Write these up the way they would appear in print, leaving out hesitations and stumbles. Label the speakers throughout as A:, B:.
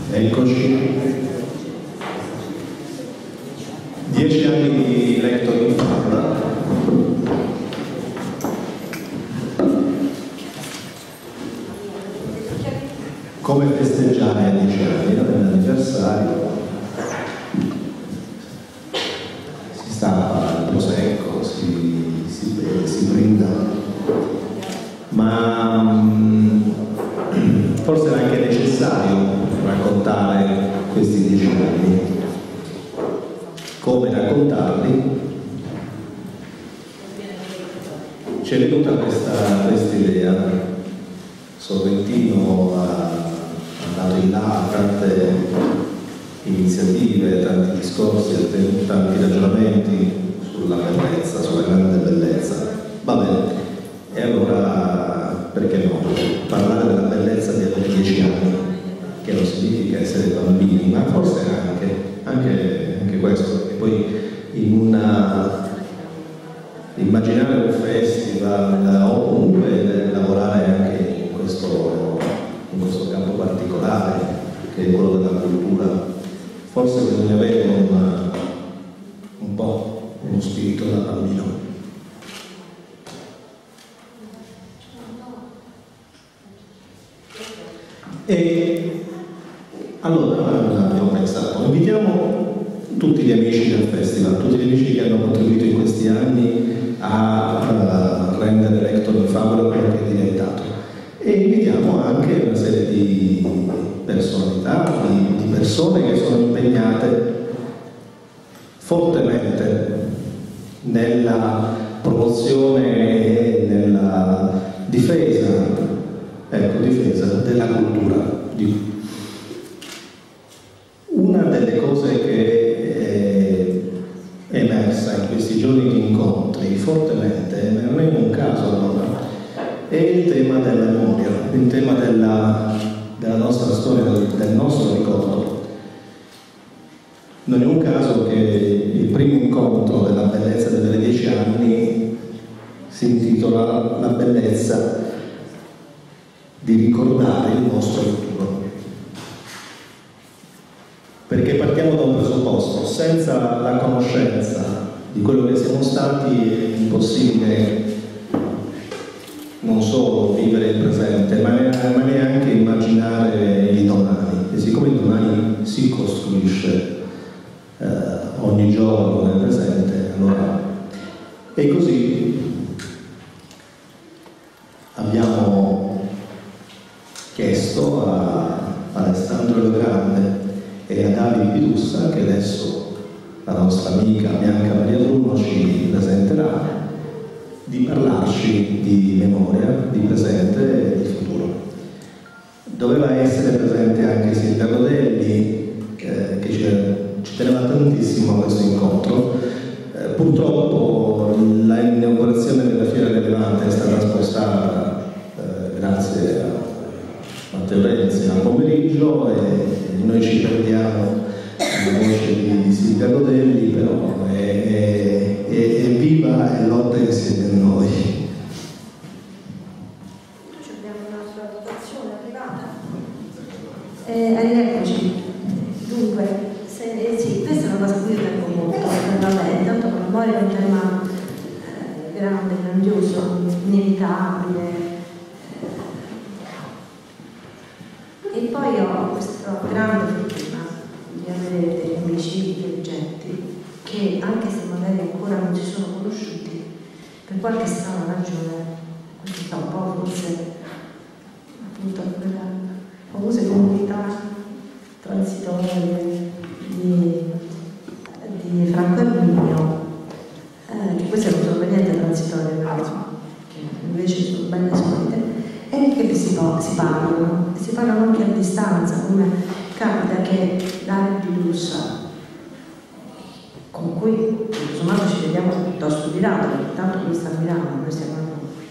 A: Eccoci. 10 anni di Lector in Favola. Come festeggiare a 10 anni, nell'anniversario? Si sta al prosecco, si beve, si brinda, ma forse era anche necessario raccontare questi 10 anni. Come raccontarli? Ci è venuta questa idea. Sorrentino ha andato in là tante iniziative, tanti discorsi, tanti ragionamenti sulla bellezza, sulla grande bellezza. Va bene, e allora perché no? Parlare della bellezza di avere 10 anni, che non significa essere bambini, ma forse anche questo, perché poi immaginare un festival o comunque lavorare anche in questo campo particolare che è quello della cultura, forse bisogna avere un po' uno spirito da bambino. E allora abbiamo pensato, invitiamo tutti gli amici del festival, tutti gli amici che hanno contribuito in questi anni a rendere Lector in Favola quello che è diventato, e invitiamo anche una serie di personalità, di persone che sono impegnate fortemente nella promozione e nella difesa della cultura. Una delle cose che è emersa in questi giorni di incontri fortemente, non è un caso allora, è il tema della memoria, il tema della nostra storia, del nostro ricordo. Non è un caso che il primo incontro della bellezza delle 10 anni si intitola La bellezza di ricordare il nostro futuro. Perché partiamo da un presupposto: senza la conoscenza di quello che siamo stati è impossibile non solo vivere il presente, ma neanche immaginare il domani. E siccome il domani si costruisce ogni giorno nel presente, allora e così abbiamo chiesto a Alessandro Il Grande e a Davide Pidussa, che adesso la nostra amica Bianca Maria Bruno ci presenterà, di parlarci di memoria, di presente e di futuro. Doveva essere presente anche Silvia Godelli, che ci teneva tantissimo a questo incontro. Purtroppo l'inaugurazione della Fiera del Levante è stata spostata grazie a Matteo Renzi al pomeriggio, e noi ci perdiamo la voce di Silvia Godelli, però è viva e lotta insieme a noi.
B: Abbiamo una sua dotazione privata. Eccoci. Dunque, sì, questa è una cosa che io tengo molto. Vabbè, intanto la memoria è un tema grande, grandioso, inevitabile. E poi ho questa grande fortuna di avere degli amici intelligenti che, anche se magari ancora non si sono conosciuti, per qualche strana ragione, questo sta un po' forse appunto quella famose comunità transitorie di Franco Arminio, che queste non sono per niente transitorie, però che invece sono belle solite, e che si parlano, e si parlano anche a distanza, come capita che Davide Pidussa, con cui insomma ci vediamo piuttosto di lato, perché tanto lui sta a Milano, noi stiamo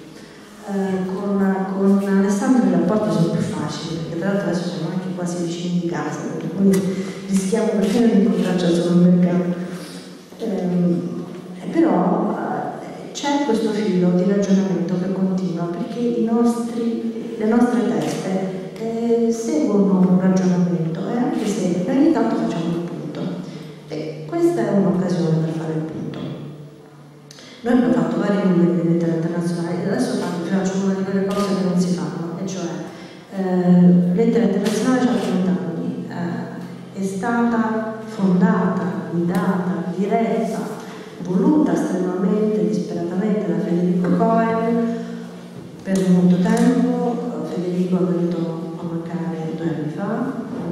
B: a con Alessandro i rapporti sono più facili, perché tra l'altro adesso siamo anche quasi vicini di casa, quindi rischiamo perfino di incontrarci al supermercato. Però c'è questo filo di ragionamento che continua, perché le nostre teste seguono un ragionamento, e anche abbiamo fatto vari numeri di lettera internazionale, adesso faccio una di quelle cose che non si fanno, e cioè lettera internazionale 130 anni, è stata fondata, guidata, diretta, voluta estremamente, disperatamente da Federico Cohen per molto tempo. Federico è venuto a mancare 2 anni fa,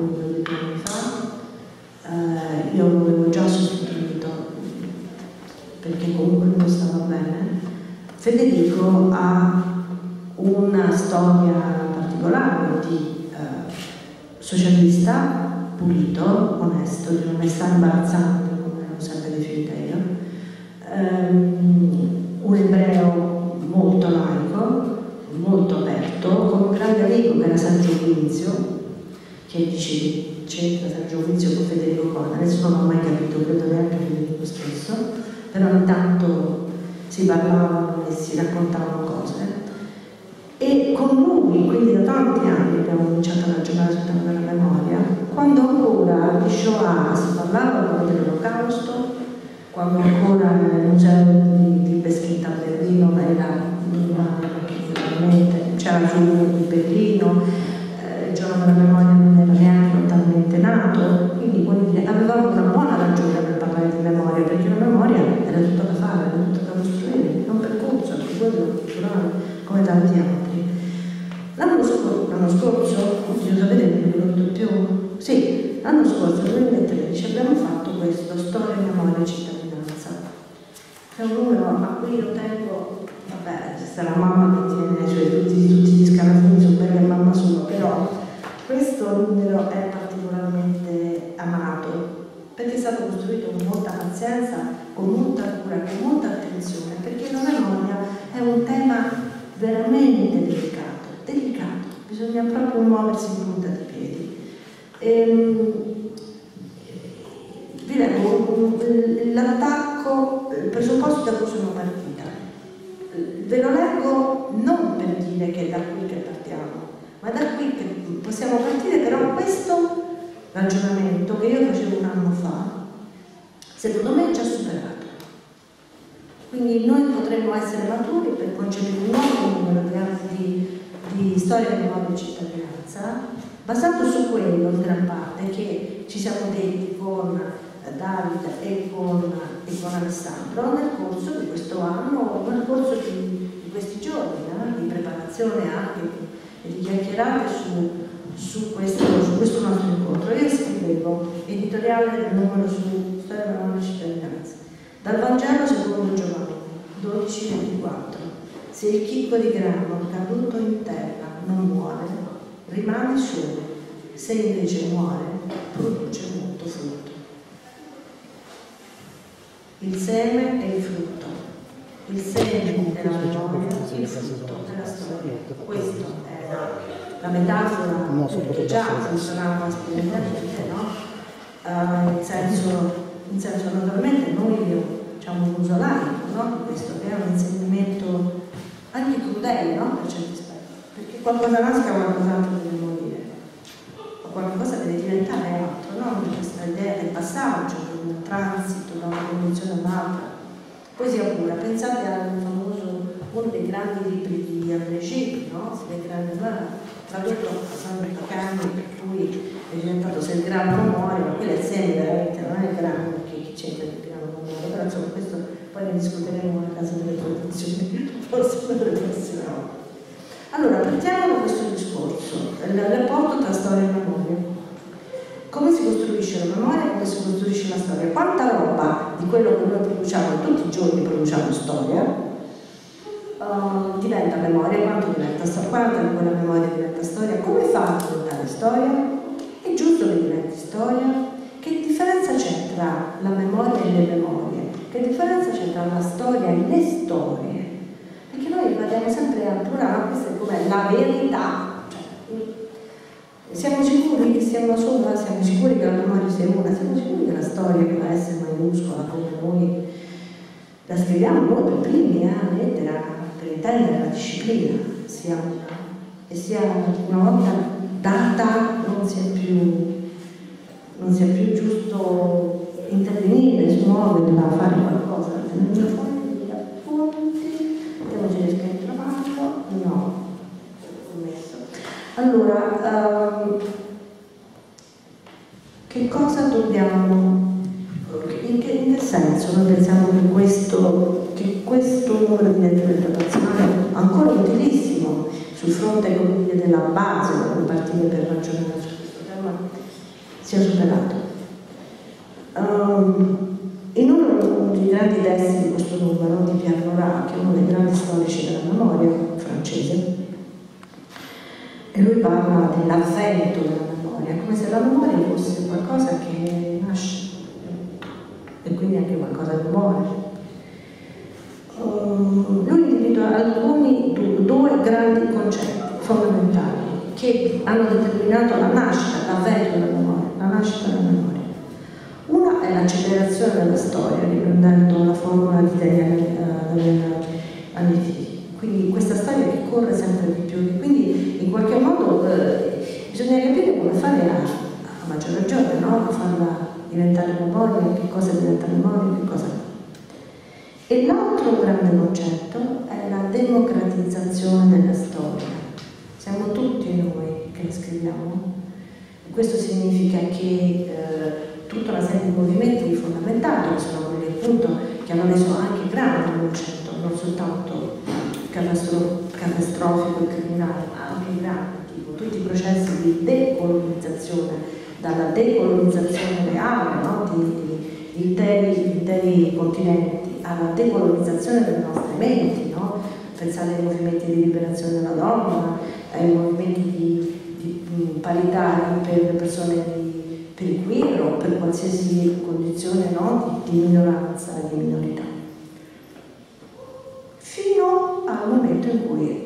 B: io l'avevo già sostituito perché comunque non stava bene. Federico ha una storia particolare di socialista, pulito, onesto, di onestà imbarazzante, come l'ho sempre definita io, un ebreo molto laico, molto aperto, con un grande amico che era Sergio Guinzio, che dice c'entra Sergio Guinzio con Federico Cohen, adesso non ho mai capito, credo neanche Federico stesso, però ogni tanto si parlavano e si raccontavano cose. E con lui, quindi da tanti anni abbiamo cominciato a ragionare sul tema della memoria, quando ancora di Shoah si parlava dell'Olocausto, quando ancora nel museo di Beschita a Berlino c'era giù di Berlino, il giorno della memoria non era neanche lontanamente nato, quindi vuol dire, avevamo una buona ragione per parlare di memoria, perché la memoria era tutto da fare, era tutto da costruire, non percorso, anche quello culturale, come tanti altri. L'anno scorso, oddio, sapete che non ricordo più? Sì, l'anno scorso, nel 2013, abbiamo fatto questo, Storia, Memoria e Cittadinanza. È un numero a cui io tengo, vabbè, c'è la mamma che tiene, cioè tutti gli scarafoni sono belle e mamma sua, però questo numero è particolarmente amato, perché è stato costruito con molta pazienza, con molta cura, con molta attenzione, perché la memoria è un tema veramente delicato, bisogna proprio muoversi in punta di piedi. Vi leggo l'attacco, il presupposto da cui sono partita. Ve lo leggo non per dire che è da qui che partiamo, ma da qui che possiamo partire, però questo ragionamento che io facevo un anno fa, secondo me è già superato. Quindi noi potremmo essere maturi per concepire un nuovo numero di anni di storia, memoria e cittadinanza, basato su quello in gran parte che ci siamo detti con Davide e con Alessandro nel corso di questo anno, nel corso di questi giorni, di preparazione anche e di chiacchierate su questo nostro incontro. Io scrivevo editoriale del numero su storia, memoria e cittadinanza. Dal Vangelo secondo Giovanni 12,24. Se il chicco di grano caduto in terra non muore, rimane solo, se invece muore, produce molto frutto. Il seme è il frutto, il seme è la memoria, il frutto è la storia. Questa è la metafora che già funzionava splendidamente, no? In senso naturalmente noi facciamo un uso laico, no? Questo che è un insegnamento anche crudele, no? Per certi aspetti, perché qualcosa nasca, qualcos'altro deve morire, o qualcosa deve diventare altro, no? Questa idea del passaggio, del transito da una condizione all'altra. Poi si appura, pensate al famoso, uno dei grandi libri di André Gide, no? Tradotto a San Vaticano, per cui è diventato se il grano non muore, ma quello è il seme veramente, non è il grano, perché chi c'entra il grano non muore, però insomma questo poi ne discuteremo nella casa delle traduzioni, forse per le prossime volte. Allora, partiamo da questo discorso, il rapporto tra storia e memoria. Come si costruisce la memoria e come si costruisce la storia? Quanta roba di quello che noi produciamo, tutti i giorni produciamo storia, diventa memoria, quanto diventa storia, quanta di quella memoria diventa storia, come fa a diventare storia? È giusto che diventi storia? Che differenza c'è tra la memoria e le memorie? Che differenza c'è tra la storia e le storie? Perché noi vediamo sempre al plurale, questa è come la verità. Siamo sicuri che sia una sola? Siamo sicuri che la memoria sia una? Siamo sicuri che la storia, che la S maiuscola, come noi la scriviamo noi per primi, lettera, per intendere la disciplina, sia una volta data non sia più giusto intervenire, smuoverla, fare qualcosa, tenere fuori Allora, che cosa dobbiamo, in che senso noi pensiamo che questo numero di identità nazionale, ancora utilissimo sul fronte della base da cui partire per ragionare su questo tema, sia superato? In uno dei grandi testi di questo numero, di Pierre Nora, che è uno dei grandi storici della memoria francese, e lui parla dell'avvento della memoria, come se la memoria fosse qualcosa che nasce e quindi anche qualcosa che muore. Lui individua due grandi concetti fondamentali che hanno determinato la nascita, l'avvento della memoria, la nascita della memoria. Una è l'accelerazione della storia, riprendendo la formula di Daniel Annetti. Quindi questa storia che corre sempre di più, quindi in qualche modo bisogna capire come fare a maggior ragione, no? A farla diventare memoria, che cosa diventa memoria, che cosa no. E l'altro grande concetto è la democratizzazione della storia. Siamo tutti noi che la scriviamo. E questo significa che tutta una serie di movimenti fondamentali, che sono quelli appunto che hanno reso anche grande il concetto, non soltanto catastrofico e criminale, ma anche grande, tipo tutti i processi di decolonizzazione, dalla decolonizzazione reale, no? di interi continenti, alla decolonizzazione delle nostre menti, no? Pensate ai movimenti di liberazione della donna, ai movimenti di parità per le persone per il queer o per qualsiasi condizione, no? di minoranza e di minorità, fino al momento in cui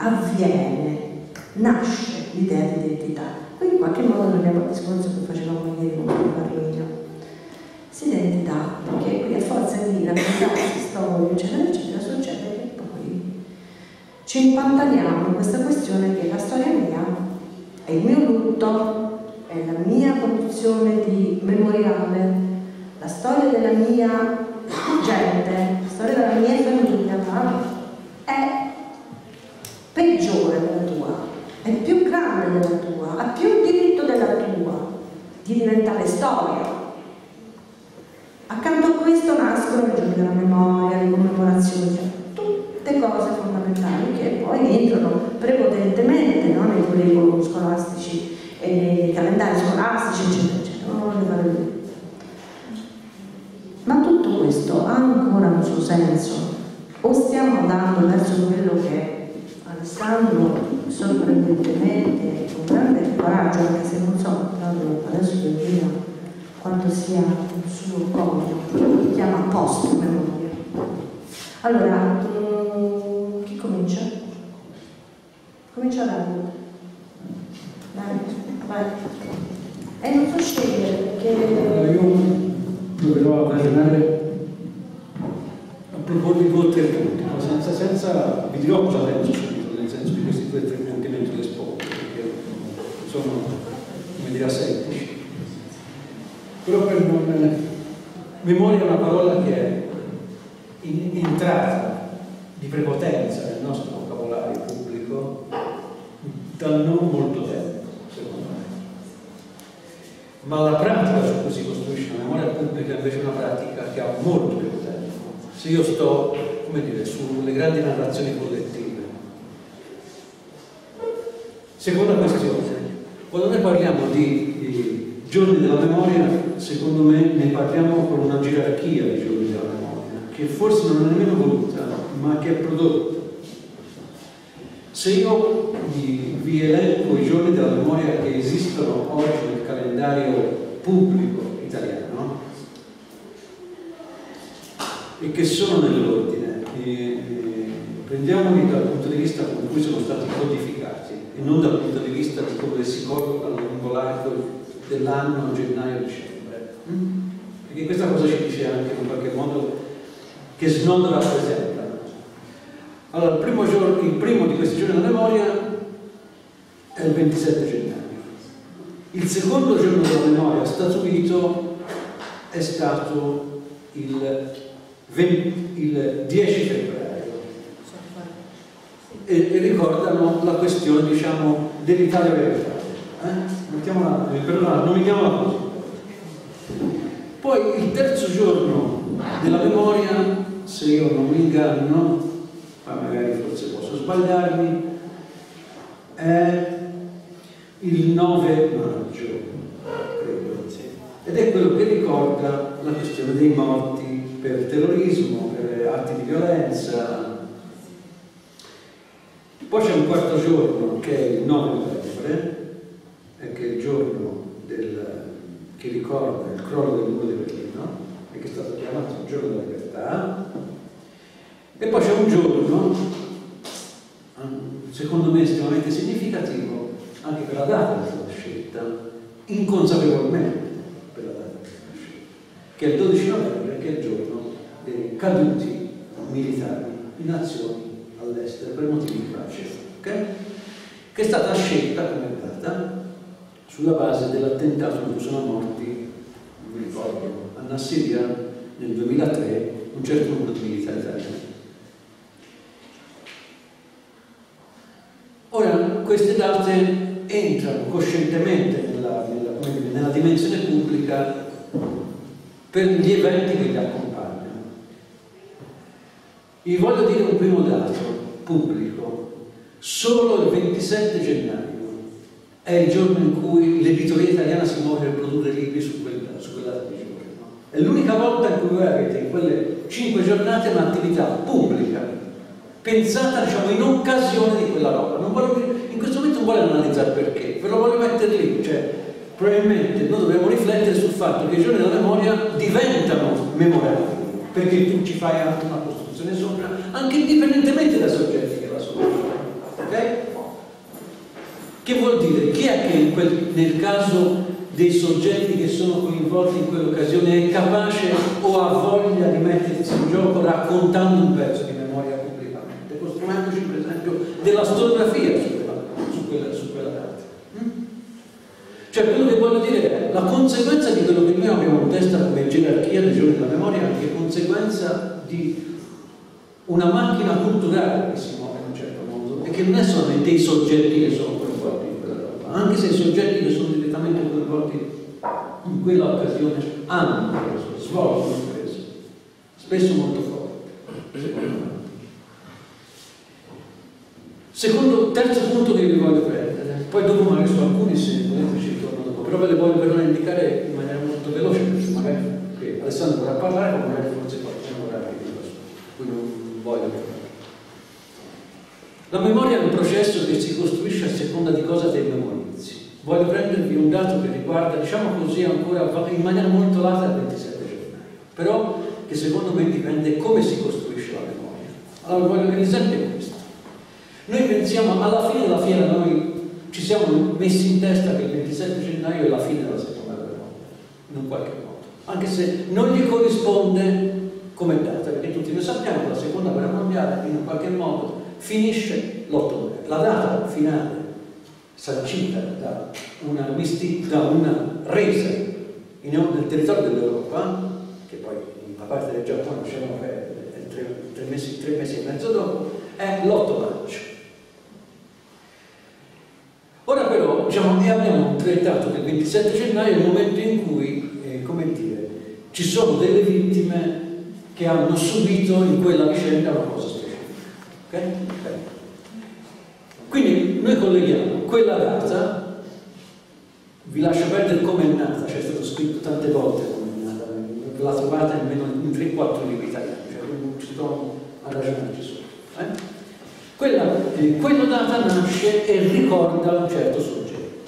B: nasce l'idea di identità. Qui in qualche modo torniamo al discorso che facevamo ieri con Parolino. Identità, perché qui a forza di raccontarsi storie, eccetera, eccetera, succede che poi ci impantaniamo in questa questione che la storia mia è il mio lutto, è la mia condizione di memoriale, la storia della mia gente, la storia della mia famiglia, è peggiore della tua, è più grande della tua, ha più diritto della tua di diventare storia. Accanto a questo nascono i giorni della memoria, le commemorazioni, cioè tutte cose fondamentali che poi entrano prepotentemente, no? Nei curriculum scolastici e nei calendari scolastici, eccetera, eccetera. Non voglio fare più. Ma tutto questo ha ancora un suo senso? O stiamo andando verso quello che Alessandro sorprendentemente, con grande coraggio, anche se non so, adesso devo dire quanto sia il suo compito, chiama post-memoria. Allora, chi comincia? Comincia Dario. Vai. E non so scegliere perché...
C: Io proverò a ragionare, a proporvi due o tre punti, senza vi dirò cosa penso subito, nel senso di questi due o tre punti mentre li espongo, perché sono, come dirà, semplici. Però per memoria è una parola che è entrata di prepotenza nel nostro vocabolario pubblico da non molto tempo, secondo me. Ma la pratica su cui si costruisce la memoria pubblica invece è una pratica che ha molto più tempo. Se io sto, come dire, sulle grandi narrazioni collettive. Seconda questione, quando noi parliamo di giorni della memoria, secondo me ne parliamo con una gerarchia di giorni della memoria, che forse non è nemmeno voluta, ma che è prodotta. Se io vi elenco i giorni della memoria che esistono oggi nel calendario pubblico italiano e che sono nell'ordine, prendiamoli dal punto di vista con cui sono stati codificati e non dal punto di vista di come si collocano lungo l'arco dell'anno, gennaio-dicembre, perché questa cosa ci dice anche in qualche modo che non la rappresenta. Allora, il primo di questi giorni della memoria è il 27 gennaio. Il secondo giorno della memoria statuito è stato il 10 febbraio e ricordano la questione, diciamo, dell'Italia verità. Nomiamola così. Poi il terzo giorno della memoria, se io non mi inganno, ma magari forse posso sbagliarmi, è il 9 maggio, credo, sì. Ed è quello che ricorda la questione dei morti per terrorismo, per atti di violenza. Poi c'è un quarto giorno che è il 9 novembre, che è il giorno che ricorda il crollo del muro di Berlino e che è stato chiamato il giorno della libertà. E poi c'è un giorno, secondo me estremamente significativo, anche per la data che è stata scelta, inconsapevolmente per la data che è stata scelta, che è il 12 novembre, che è il giorno dei caduti militari in azioni all'estero per motivi di pace, okay? Che è stata scelta come data sulla base dell'attentato in cui sono morti, non mi ricordo, a Nassiriya nel 2003 un certo numero di militari italiani. Ora, queste date entrano coscientemente nella dimensione pubblica per gli eventi che li accompagnano. Vi voglio dire un primo dato pubblico: solo il 27 gennaio è il giorno in cui l'editoria italiana si muove per produrre libri su quella data di giorno. È l'unica volta in cui voi avete in quelle 5 giornate un'attività pubblica pensata, diciamo, in occasione di quella roba. In questo momento non voglio analizzare perché, ve lo voglio mettere lì, cioè probabilmente noi dobbiamo riflettere sul fatto che i giorni della memoria diventano memorabili, perché tu ci fai anche una costruzione sopra, anche indipendentemente dai soggetti che la sono. Ok? Che vuol dire? Chi è che nel caso dei soggetti che sono coinvolti in quell'occasione è capace o ha voglia di mettersi in gioco raccontando un pezzo di memoria pubblicamente, costruendoci per esempio della storiografia su quella data? Cioè, quello che voglio dire è la conseguenza di quello che noi abbiamo in testa come gerarchia dei giorni della memoria, è anche conseguenza di una macchina culturale che si muove in un certo modo e che non è solamente dei soggetti che sono coinvolti in quella roba, anche se i soggetti che sono direttamente coinvolti in quella occasione hanno preso, svolgono imprese, spesso molto forti. Terzo punto che vi voglio prendere, poi dopo magari su alcuni se volete ci ritorno dopo, però ve le voglio indicare in maniera molto veloce, perché magari Alessandro vorrà parlare, ma magari forse qualcuno vorrà dire, quindi non voglio parlare. La memoria è un processo che si costruisce a seconda di cosa te memorizzi. Voglio prendervi un dato che riguarda, diciamo così, ancora in maniera molto lata il 27 gennaio, però che secondo me dipende come si costruisce la memoria. Allora voglio che l'esempio è questo. Noi pensiamo, alla fine della fiera, noi ci siamo messi in testa che il 27 gennaio è la fine della seconda guerra mondiale, in un qualche modo, anche se non gli corrisponde come data, perché tutti noi sappiamo che la seconda guerra mondiale in un qualche modo finisce l'8 novembre. La data finale sancita da una resa nel territorio dell'Europa, che poi da parte del Giappone diciamo che è 3 mesi e mezzo dopo, è l'8 maggio. Ora però abbiamo trattato che il 27 gennaio è il momento in cui, come dire, ci sono delle vittime che hanno subito in quella vicenda una cosa specifica. Okay? Quindi noi colleghiamo quella data, vi lascio perdere come è nata, c'è stato scritto tante volte come è nata, la trovate almeno in 3-4 libri italiani, cioè non ci sto a ragionarci su. Quella data nasce e ricorda un certo soggetto.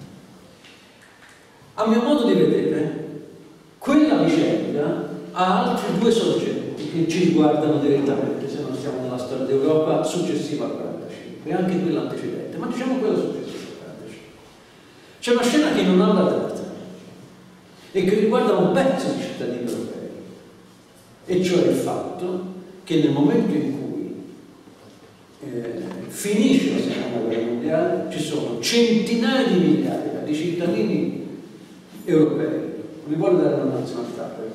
C: A mio modo di vedere, quella vicenda ha altri 2 soggetti che ci riguardano direttamente, se non stiamo nella storia d'Europa successiva al 45, e anche quella antecedente, ma diciamo quella successiva al 45. C'è una scena che non ha la data e che riguarda un pezzo di cittadini europei, e cioè il fatto che nel momento in cui finisce la seconda guerra mondiale ci sono centinaia di migliaia di cittadini europei, non mi voglio dare una nazionalità per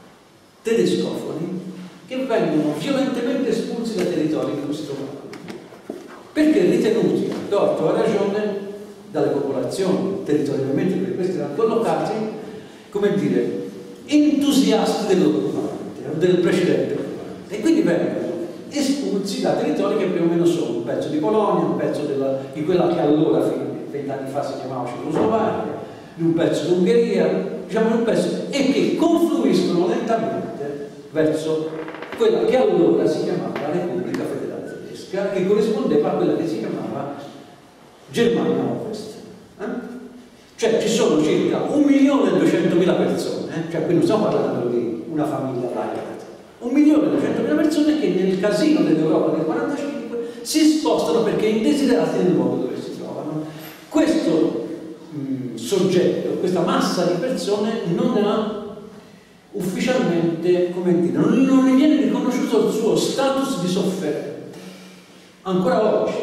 C: tedescofoni, che vengono violentemente espulsi dai territori in cui si trovavano. perché ritenuti, a torto o a ragione, dalle popolazioni territorialmente per questi erano collocati, come dire, entusiasti dell'occupante o del precedente occupante, e quindi vengono espulsi da territori che più o meno sono un pezzo di Polonia, un pezzo di quella che allora, fino a 20 anni fa, si chiamava Cecoslovacchia, di un pezzo d'Ungheria, diciamo un pezzo, e che confluiscono lentamente verso quella che allora si chiamava la Repubblica Federale Tedesca, che corrispondeva a quella che si chiamava Germania Ovest. Cioè ci sono circa 1.200.000 persone, cioè qui non stiamo parlando di una famiglia laica, 1.200.000 persone che nel casino dell'Europa del 45 si spostano perché indesiderati nel luogo dove si trovano. Questo soggetto, questa massa di persone non ha ufficialmente, come dire, non ne viene riconosciuto il suo status di sofferente ancora oggi,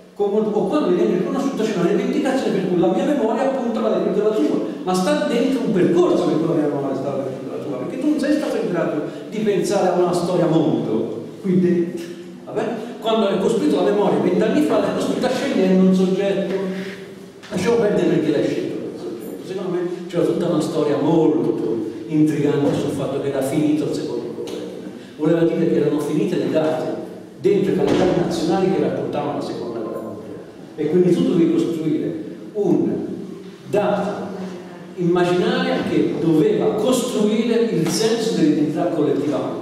C: o quando viene riconosciuto c'è una rivendicazione per cui la mia memoria appunto vale più della tua, ma sta dentro un percorso per cui la mia memoria sta vale più della tua, perché tu non sei stato in grado di pensare a una storia mondo qui dentro. Vabbè? Quando hai costruito la memoria 20 anni fa, l'hai costruita scegliendo un soggetto. Lasciamo perdere perché l'hai scelto quel soggetto. Secondo me c'era tutta una storia molto intrigante sul fatto che era finito il secondo governo. Voleva dire che erano finite le date dentro i calendari nazionali che raccontavano la seconda guerra mondiale. E quindi tu dovevi costruire una data immaginaria che doveva costruire il senso dell'identità collettiva.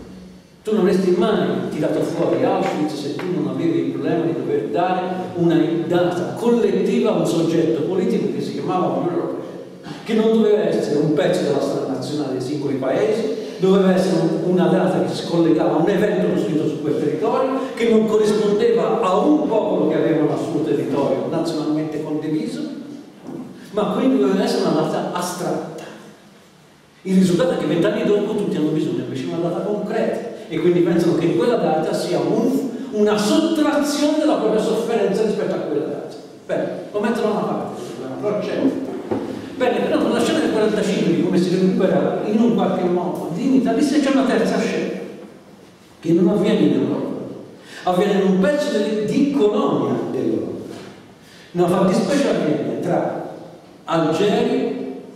C: Tu non avresti mai tirato fuori Auschwitz se tu non avevi il problema di dover dare una data collettiva a un soggetto politico che si chiamava Unione Europea, che non doveva essere un pezzo della storia nazionale dei singoli paesi, doveva essere una data che si collegava a un evento costruito su quel territorio, che non corrispondeva a un popolo che aveva un suo territorio nazionalmente condiviso, ma quindi doveva essere una data astratta. Il risultato è che 20 anni dopo tutti hanno bisogno invece di una data concreta e quindi pensano che quella data sia una sottrazione della propria sofferenza rispetto a quella data. Bene, lo mettono da una parte, però c'è. Bene, però nella scena del 45 di come si recupera in un qualche modo dignità, lì c'è una terza scena che non avviene in Europa, avviene in un pezzo di colonia dell'Europa. Una fattispecie avviene tra Algeri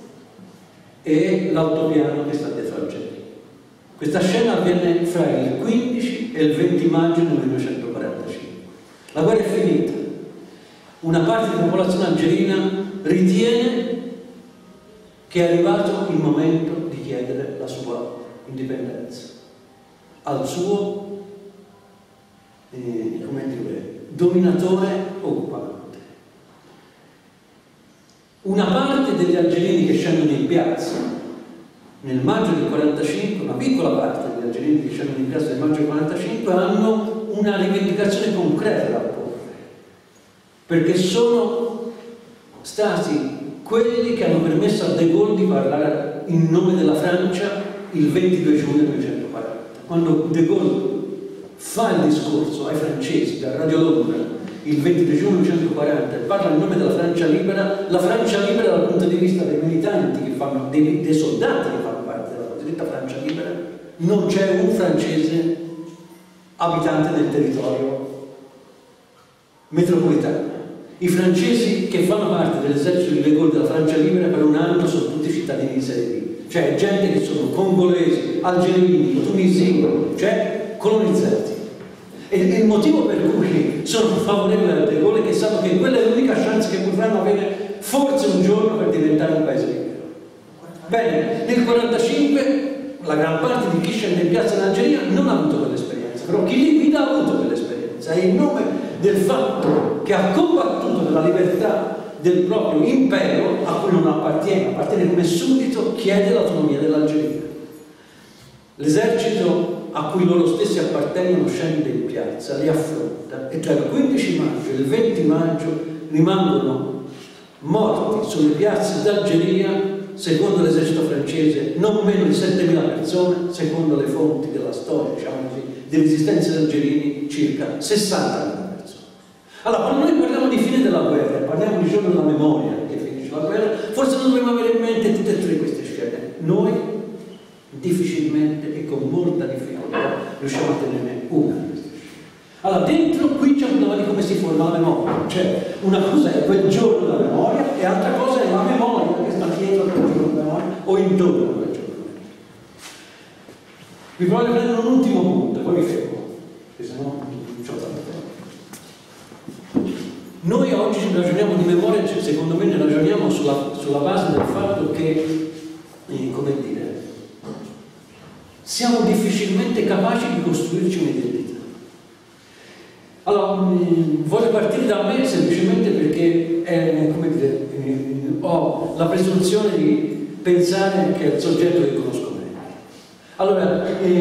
C: e l'autopiano che sta dietro Algeri. Questa scena avviene fra il 15 e il 20 maggio del 1945. La guerra è finita. Una parte della popolazione algerina ritiene che è arrivato il momento di chiedere la sua indipendenza al suo come dire, dominatore occupante. Una parte degli algerini che scendono in piazza nel maggio del 45, una piccola parte degli algerini che scendono in piazza nel maggio del 45 hanno una rivendicazione concreta da porre, perché sono stati quelli che hanno permesso a De Gaulle di parlare in nome della Francia il 22 giugno 1940. Quando De Gaulle fa il discorso ai francesi da Radio Londra il 23 giugno 1940 e parla in nome della Francia libera, la Francia libera dal punto di vista dei militanti che fanno, dei soldati che fanno parte della cosiddetta Francia libera, non c'è un francese abitante del territorio metropolitano. I francesi che fanno parte dell'esercito di De Gaulle della Francia libera per un anno sono tutti cittadini di serie B, cioè gente che sono congolesi, algerini, tunisini, cioè colonizzati. E il motivo per cui sono favorevoli a De Gaulle è che sanno che quella è l'unica chance che potranno avere forse un giorno per diventare un paese libero. Bene, nel 1945 la gran parte di chi scende in piazza in Algeria non ha avuto quell'esperienza, però chi li guida ha avuto quell'esperienza e in nome del fatto che ha combattuto per la libertà del proprio impero a cui non appartiene come suddito, chiede l'autonomia dell'Algeria. L'esercito a cui loro stessi appartengono scende in piazza, li affronta e tra il 15 maggio e il 20 maggio rimangono morti sulle piazze d'Algeria, secondo l'esercito francese, non meno di 7.000 persone, secondo le fonti della storia, diciamo così, di resistenza degli algerini, circa 60.000 persone. Allora, quando noi parliamo di fine della guerra, parliamo di giorno della memoria che finisce la guerra, forse non dobbiamo avere in mente tutte e tre queste scene. Noi difficilmente e con molta difficoltà riusciamo a tenerne una di queste scene. Allora, dentro qui c'è un tema di come si forma la memoria, cioè una cosa è quel giorno della memoria e altra cosa è la memoria che sta dietro a quel giorno della memoria o intorno a quel giorno. Vi voglio prendere un ultimo punto, poi mi fermo, perché sennò non c'ho tanto tempo. Noi oggi ragioniamo di memoria, cioè, secondo me ne ragioniamo sulla base del fatto che, come dire, siamo difficilmente capaci di costruirci un'identità. Allora, voglio partire da me semplicemente perché come dire, ho la presunzione di pensare che è il soggetto che conosco meglio. Allora,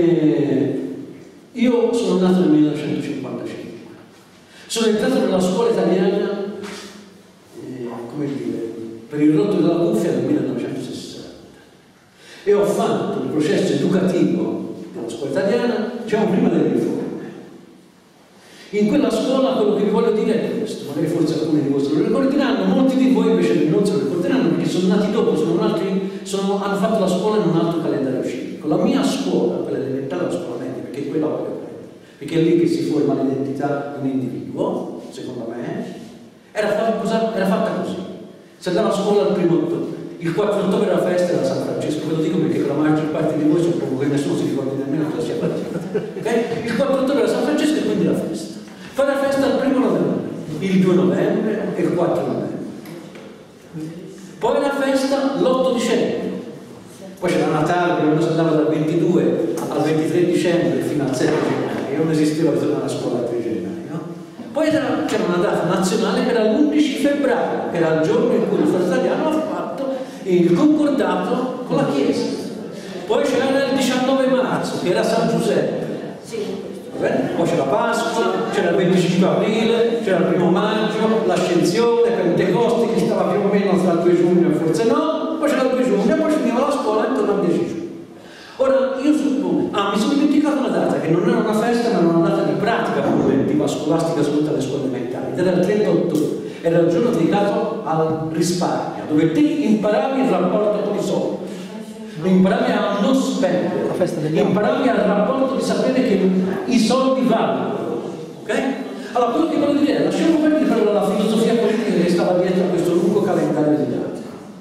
C: io sono nato nel 1955, sono entrato nella scuola italiana come dire, per il rotto della cuffia nel 1960 e ho fatto il processo educativo della scuola italiana, diciamo, prima delle riforme. In quella scuola quello che vi voglio dire è questo, magari forse alcuni di voi se lo ricorderanno, molti di voi invece non se lo ricorderanno perché sono nati dopo, hanno fatto la scuola in un altro calendario civico. La mia scuola, quella elementare, la scuola media, perché quella voglio prendere, perché è lì che si forma l'identità di un individuo, secondo me, era fatta così. Si andava a scuola il 1° ottobre, il 4 ottobre era la festa della San Francesco, ve lo dico perché per la maggior parte di voi suppongo che nessuno si ricordi nemmeno cosa sia partita. Okay? Il 4 ottobre era San Francesco e quindi la festa. Fare la festa il 1° novembre, il 2 novembre e il 4 novembre. Poi la festa l'8 dicembre. Poi c'era Natale, quando si andava dal 22 al 23 dicembre fino al 7 gennaio. Non esisteva ritornare a scuola il 3 gennaio. No? Poi c'era una data nazionale che era l'11 febbraio, che era il giorno in cui lo Stato italiano ha fatto il concordato con la Chiesa. Poi c'era il 19 marzo, che era San Giuseppe. Poi c'era Pasqua, c'era il 25 aprile, c'era il 1° maggio, l'Ascensione, Pentecoste che stava più o meno tra il 2 giugno e forse no, poi c'era il 2 giugno e poi finiva la scuola intorno al 10 giugno. Ora io suppongo, mi sono dimenticato una data che non era una festa ma era una data di pratica preventiva scolastica su tutte le scuole elementari, ed era il 30 ottobre, era il giorno dedicato al risparmio, dove te imparavi il rapporto con i soldi. Imparavi a non spendere, imparavi al rapporto di sapere che i soldi valgono, ok? Allora quello che voglio dire è, lasciamo perdere la filosofia politica che stava dietro a questo lungo calendario di date.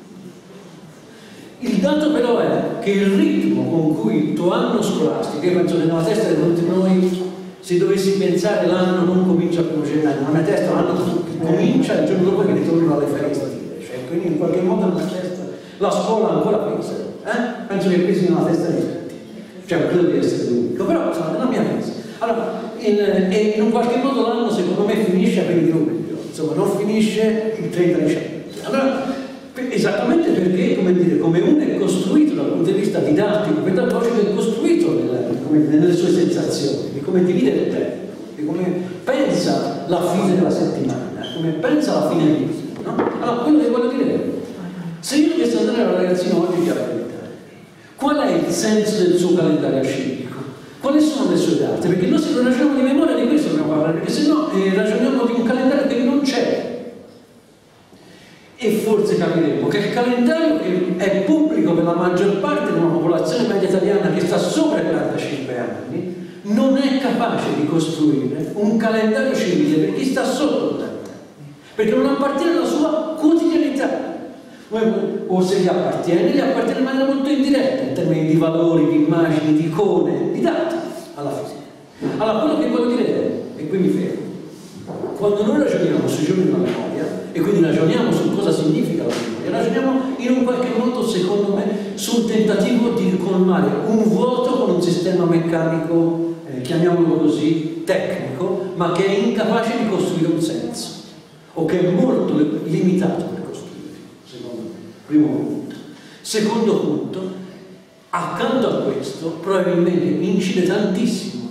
C: Il dato però è che il ritmo con cui il tuo anno scolastico, io penso che nella testa di tutti noi, se dovessi pensare l'anno non comincia il 1° gennaio, nella mia testa l'anno comincia il giorno dopo che ritorno alle ferie estive, cioè quindi in qualche modo nella testa la scuola ancora pensa. Penso che pesi nella testa di tutti, cioè credo di essere l'unico, però insomma nella mia testa. Allora, in un qualche modo l'anno secondo me finisce a 20 luglio, insomma non finisce il 30 dicembre. Allora, esattamente perché, come dire, come uno è costruito dal punto di vista didattico, pedagogico, è costruito nelle sue sensazioni, di come divide il tempo, di come pensa la fine della settimana, come pensa la fine del mese, no? Allora, quello che voglio dire è, se io dovessi andare alla ragazzina oggi a parlare, qual è il senso del suo calendario civico? Quali sono le sue date? Perché noi se non ragioniamo di memoria di questo dobbiamo parlare, perché se no ragioniamo di un calendario che non c'è. E forse capiremo che il calendario che è pubblico per la maggior parte di una popolazione media italiana che sta sopra i 45 anni non è capace di costruire un calendario civile per chi sta sotto i 40 anni, perché non appartiene alla sua quotidianità. O se gli appartiene in maniera molto indiretta in termini di valori, di immagini, di icone, di dati alla fine. Allora quello che voglio dire è, e qui mi fermo, quando noi ragioniamo sui giorni della memoria e quindi ragioniamo su cosa significa la memoria, ragioniamo in un qualche modo, secondo me, sul tentativo di colmare un vuoto con un sistema meccanico, chiamiamolo così, tecnico, ma che è incapace di costruire un senso o che è molto limitato. Primo punto. Secondo punto, accanto a questo, probabilmente incide tantissimo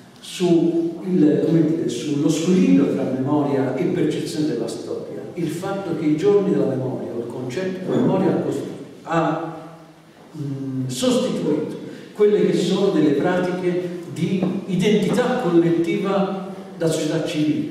C: sullo squilibrio tra memoria e percezione della storia il fatto che i giorni della memoria, o il concetto di memoria, ha sostituito quelle che sono delle pratiche di identità collettiva da società civile.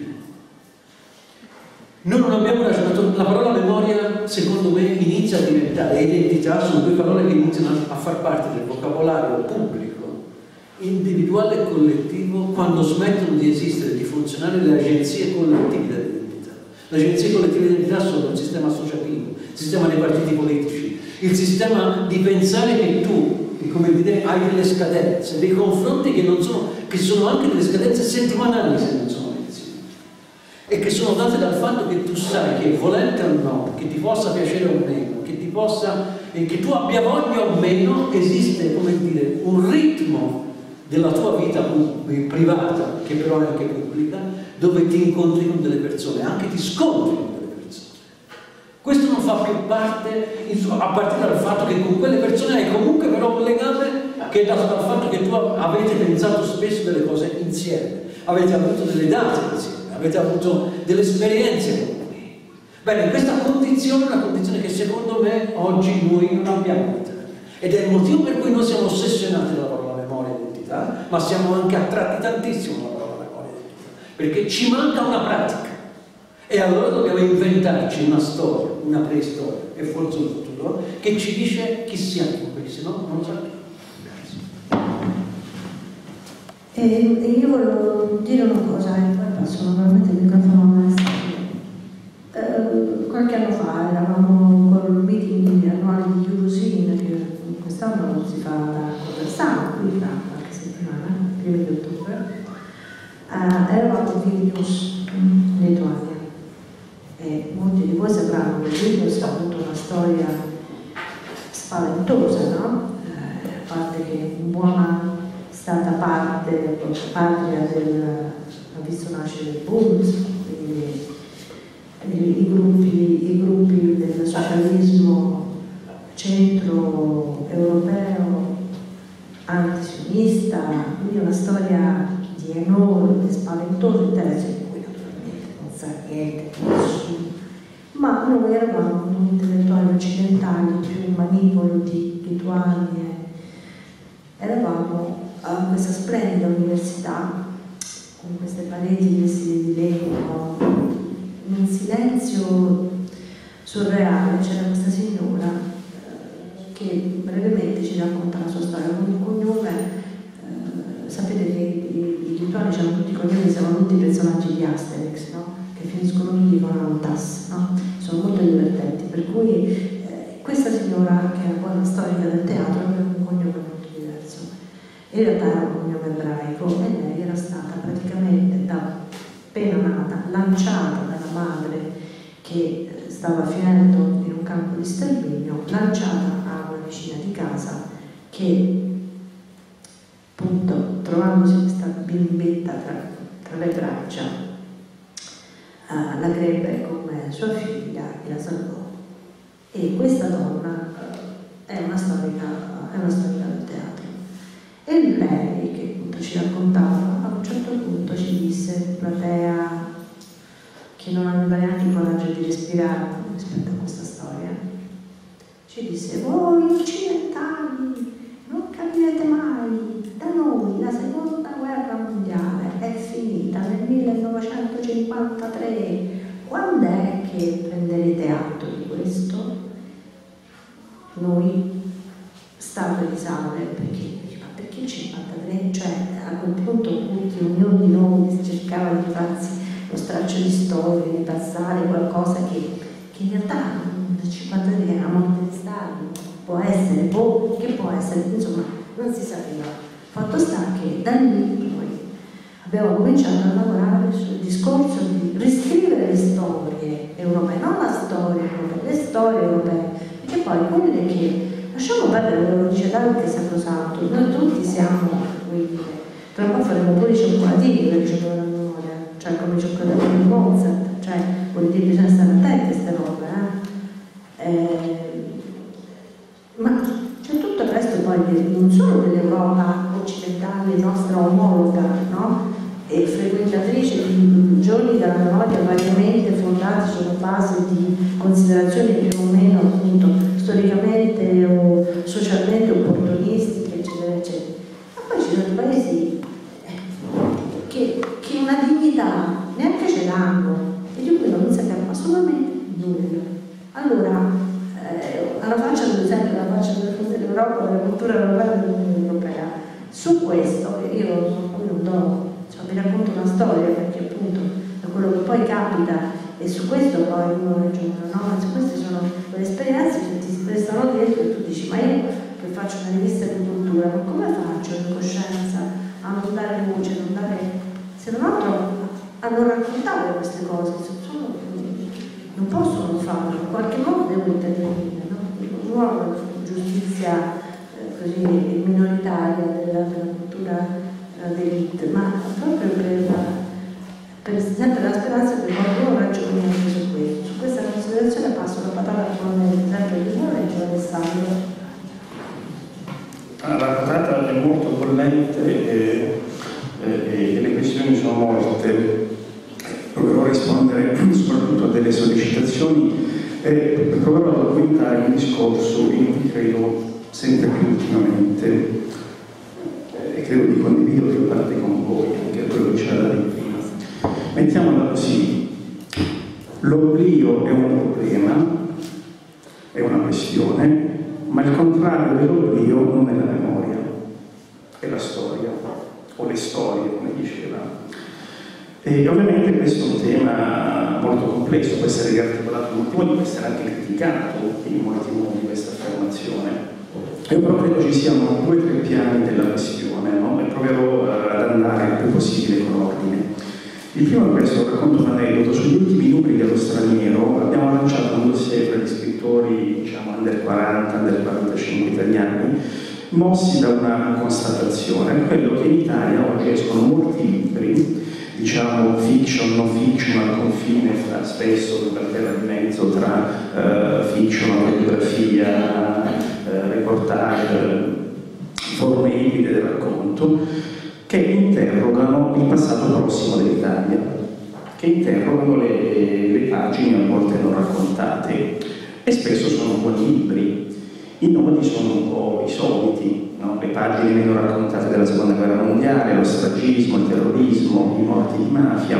C: Noi non abbiamo ragionato, la parola memoria secondo me inizia a diventare, identità sono due parole che iniziano a far parte del vocabolario pubblico individuale e collettivo quando smettono di esistere, di funzionare le agenzie collettive dell'identità. Le agenzie collettive dell'identità sono il sistema associativo, il sistema dei partiti politici, il sistema di pensare che tu, come dire, hai delle scadenze, dei confronti che sono anche delle scadenze settimanali se non sono mensili, e che sono date dal fatto che tu sai che volente o no, che ti possa piacere o meno, che tu abbia voglia o meno, esiste, come dire, un ritmo della tua vita privata, che però è anche pubblica, dove ti incontri con delle persone, anche ti scontri con delle persone. Questo non fa più parte, a partire dal fatto che con quelle persone hai comunque però un legame che è dato dal fatto che tu avete pensato spesso delle cose insieme, avete avuto delle date insieme, avete avuto delle esperienze comuni. Bene, questa condizione è una condizione che secondo me oggi noi non abbiamo, ed è il motivo per cui noi siamo ossessionati dalla parola memoria e identità, ma siamo anche attratti tantissimo dalla parola memoria e identità, perché ci manca una pratica. E allora dobbiamo inventarci una storia, una preistoria e forse un futuro che ci dice chi siamo, perché se no non lo sappiamo.
B: E io volevo dire una cosa, e poi passo naturalmente il microfono a Maestro. Qualche anno fa eravamo col meeting annuale di Eurosin, che quest'anno non si fa da Conversano, qui fra qualche settimana, prima di ottobre. Eravamo a Vilnius, in Lituania. E molti di voi sapranno che Vilnius ha avuto una storia spaventosa, no? A parte che in buona stata patria ha visto nascere il Bund, quindi i gruppi del socialismo centro europeo antisionista, quindi una storia di enorme, spaventoso interesse in cui naturalmente non sa niente nessuno, ma noi eravamo intellettuali occidentali più manipolo di Lituania, eravamo a questa splendida università con queste pareti vestite di legno, in un silenzio surreale. C'era questa signora che brevemente ci racconta la sua storia con un cognome. Sapete che i lituani hanno tutti i cognomi, siamo tutti personaggi di Asterix, no? Che finiscono tutti con Antas, no? Sono molto divertenti, per cui questa signora, che era poi una storica del teatro, aveva un cognome molto diverso. In realtà era un cognome ebraico e lei era stata praticamente da appena nata, lanciata dalla madre che stava finendo in un campo di sterminio, lanciata a una vicina di casa che, appunto, trovandosi questa bimbetta tra le braccia, la crebbe come sua figlia e la salvò. E questa donna è una storica del teatro. E lei, che appunto ci raccontava, a un certo punto ci disse, platea che non aveva neanche il coraggio di respirare rispetto a questa storia, ci disse: voi occidentali non capirete mai, da noi la seconda guerra mondiale è finita nel 1953, quando è che prenderete atto di questo? Noi state risale, perché il 53, cioè a quel punto tutti, ognuno di noi cercava di farsi lo straccio di storia, di passare qualcosa che in realtà nel 53 era morte di Stalin, che può essere, insomma, non si sapeva. Fatto sta che da lì noi abbiamo cominciato a lavorare sul discorso di riscrivere le storie europee, non la storia europea, le storie europee, perché poi quelle che lasciamo perdere, lo dice Dante Sacrosanto, noi tutti siamo, tra un po' faremo pure i cioccolatini per ricevere la memoria, cioè come i cioccolatini di Mozart, cioè vuol dire bisogna stare attenti a queste robe, ma c'è tutto il resto poi non solo dell'Europa occidentale, nostra omologa, no? E frequentatrice di giorni della memoria variamente fondati sulla base di considerazioni più o meno appunto storicamente o socialmente opportunistiche, eccetera, eccetera. Ma poi ci sono paesi che una dignità neanche ce l'hanno e di cui non sappiamo assolutamente nulla. Allora, alla faccia, ad esempio, dell'Europa, della cultura europea dell'Unione Europea, Su questo io vi racconto una storia, perché appunto è quello che poi capita, e su questo poi uno ragiona, no? Su queste sono quelle esperienze che ti restano dietro e tu dici: ma io che faccio una rivista di cultura, ma come faccio in coscienza a non dare voce, se non altro a non raccontare queste cose? Non posso non farlo, in qualche modo devo intervenire, no? Un ruolo di giustizia così minoritaria della cultura d'elite, ma proprio per sempre la speranza che qualcuno ragioni anche su questo. Su questa considerazione passo la patata con l'esempio di Lorenzo e Alessandro.
D: La patata è molto bollente e le questioni sono molte. Proverò a rispondere soprattutto a delle sollecitazioni e proverò a documentare un discorso in cui credo sempre più ultimamente e credo di condividere più parte con voi, anche quello che c'era da dire prima. Mettiamola così: l'oblio è un problema, è una questione, ma il contrario dell'oblio non è la memoria, è la storia, o le storie, come diceva. E ovviamente questo è un tema molto complesso, può essere riarticolato in molti modi, può essere anche criticato in molti modi questa affermazione. Io però credo ci siano 2 o 3 piani della questione, no? E proverò ad andare il più possibile con ordine. Il primo è questo: racconto un aneddoto. Sugli ultimi numeri dello Straniero abbiamo lanciato un dossier per gli scrittori, diciamo, under 40, under 45 italiani, mossi da una constatazione, quello che in Italia oggi escono molti libri, diciamo fiction, non fiction, al confine fra spesso per terra di mezzo tra fiction, autobiografia, reportage, forme ibride del racconto, che interrogano il passato prossimo dell'Italia, che interrogano le pagine a volte non raccontate, e spesso sono buoni libri. I nodi sono un po' i soliti, no? Le pagine meno raccontate della Seconda Guerra Mondiale, lo stragismo, il terrorismo, i morti di mafia,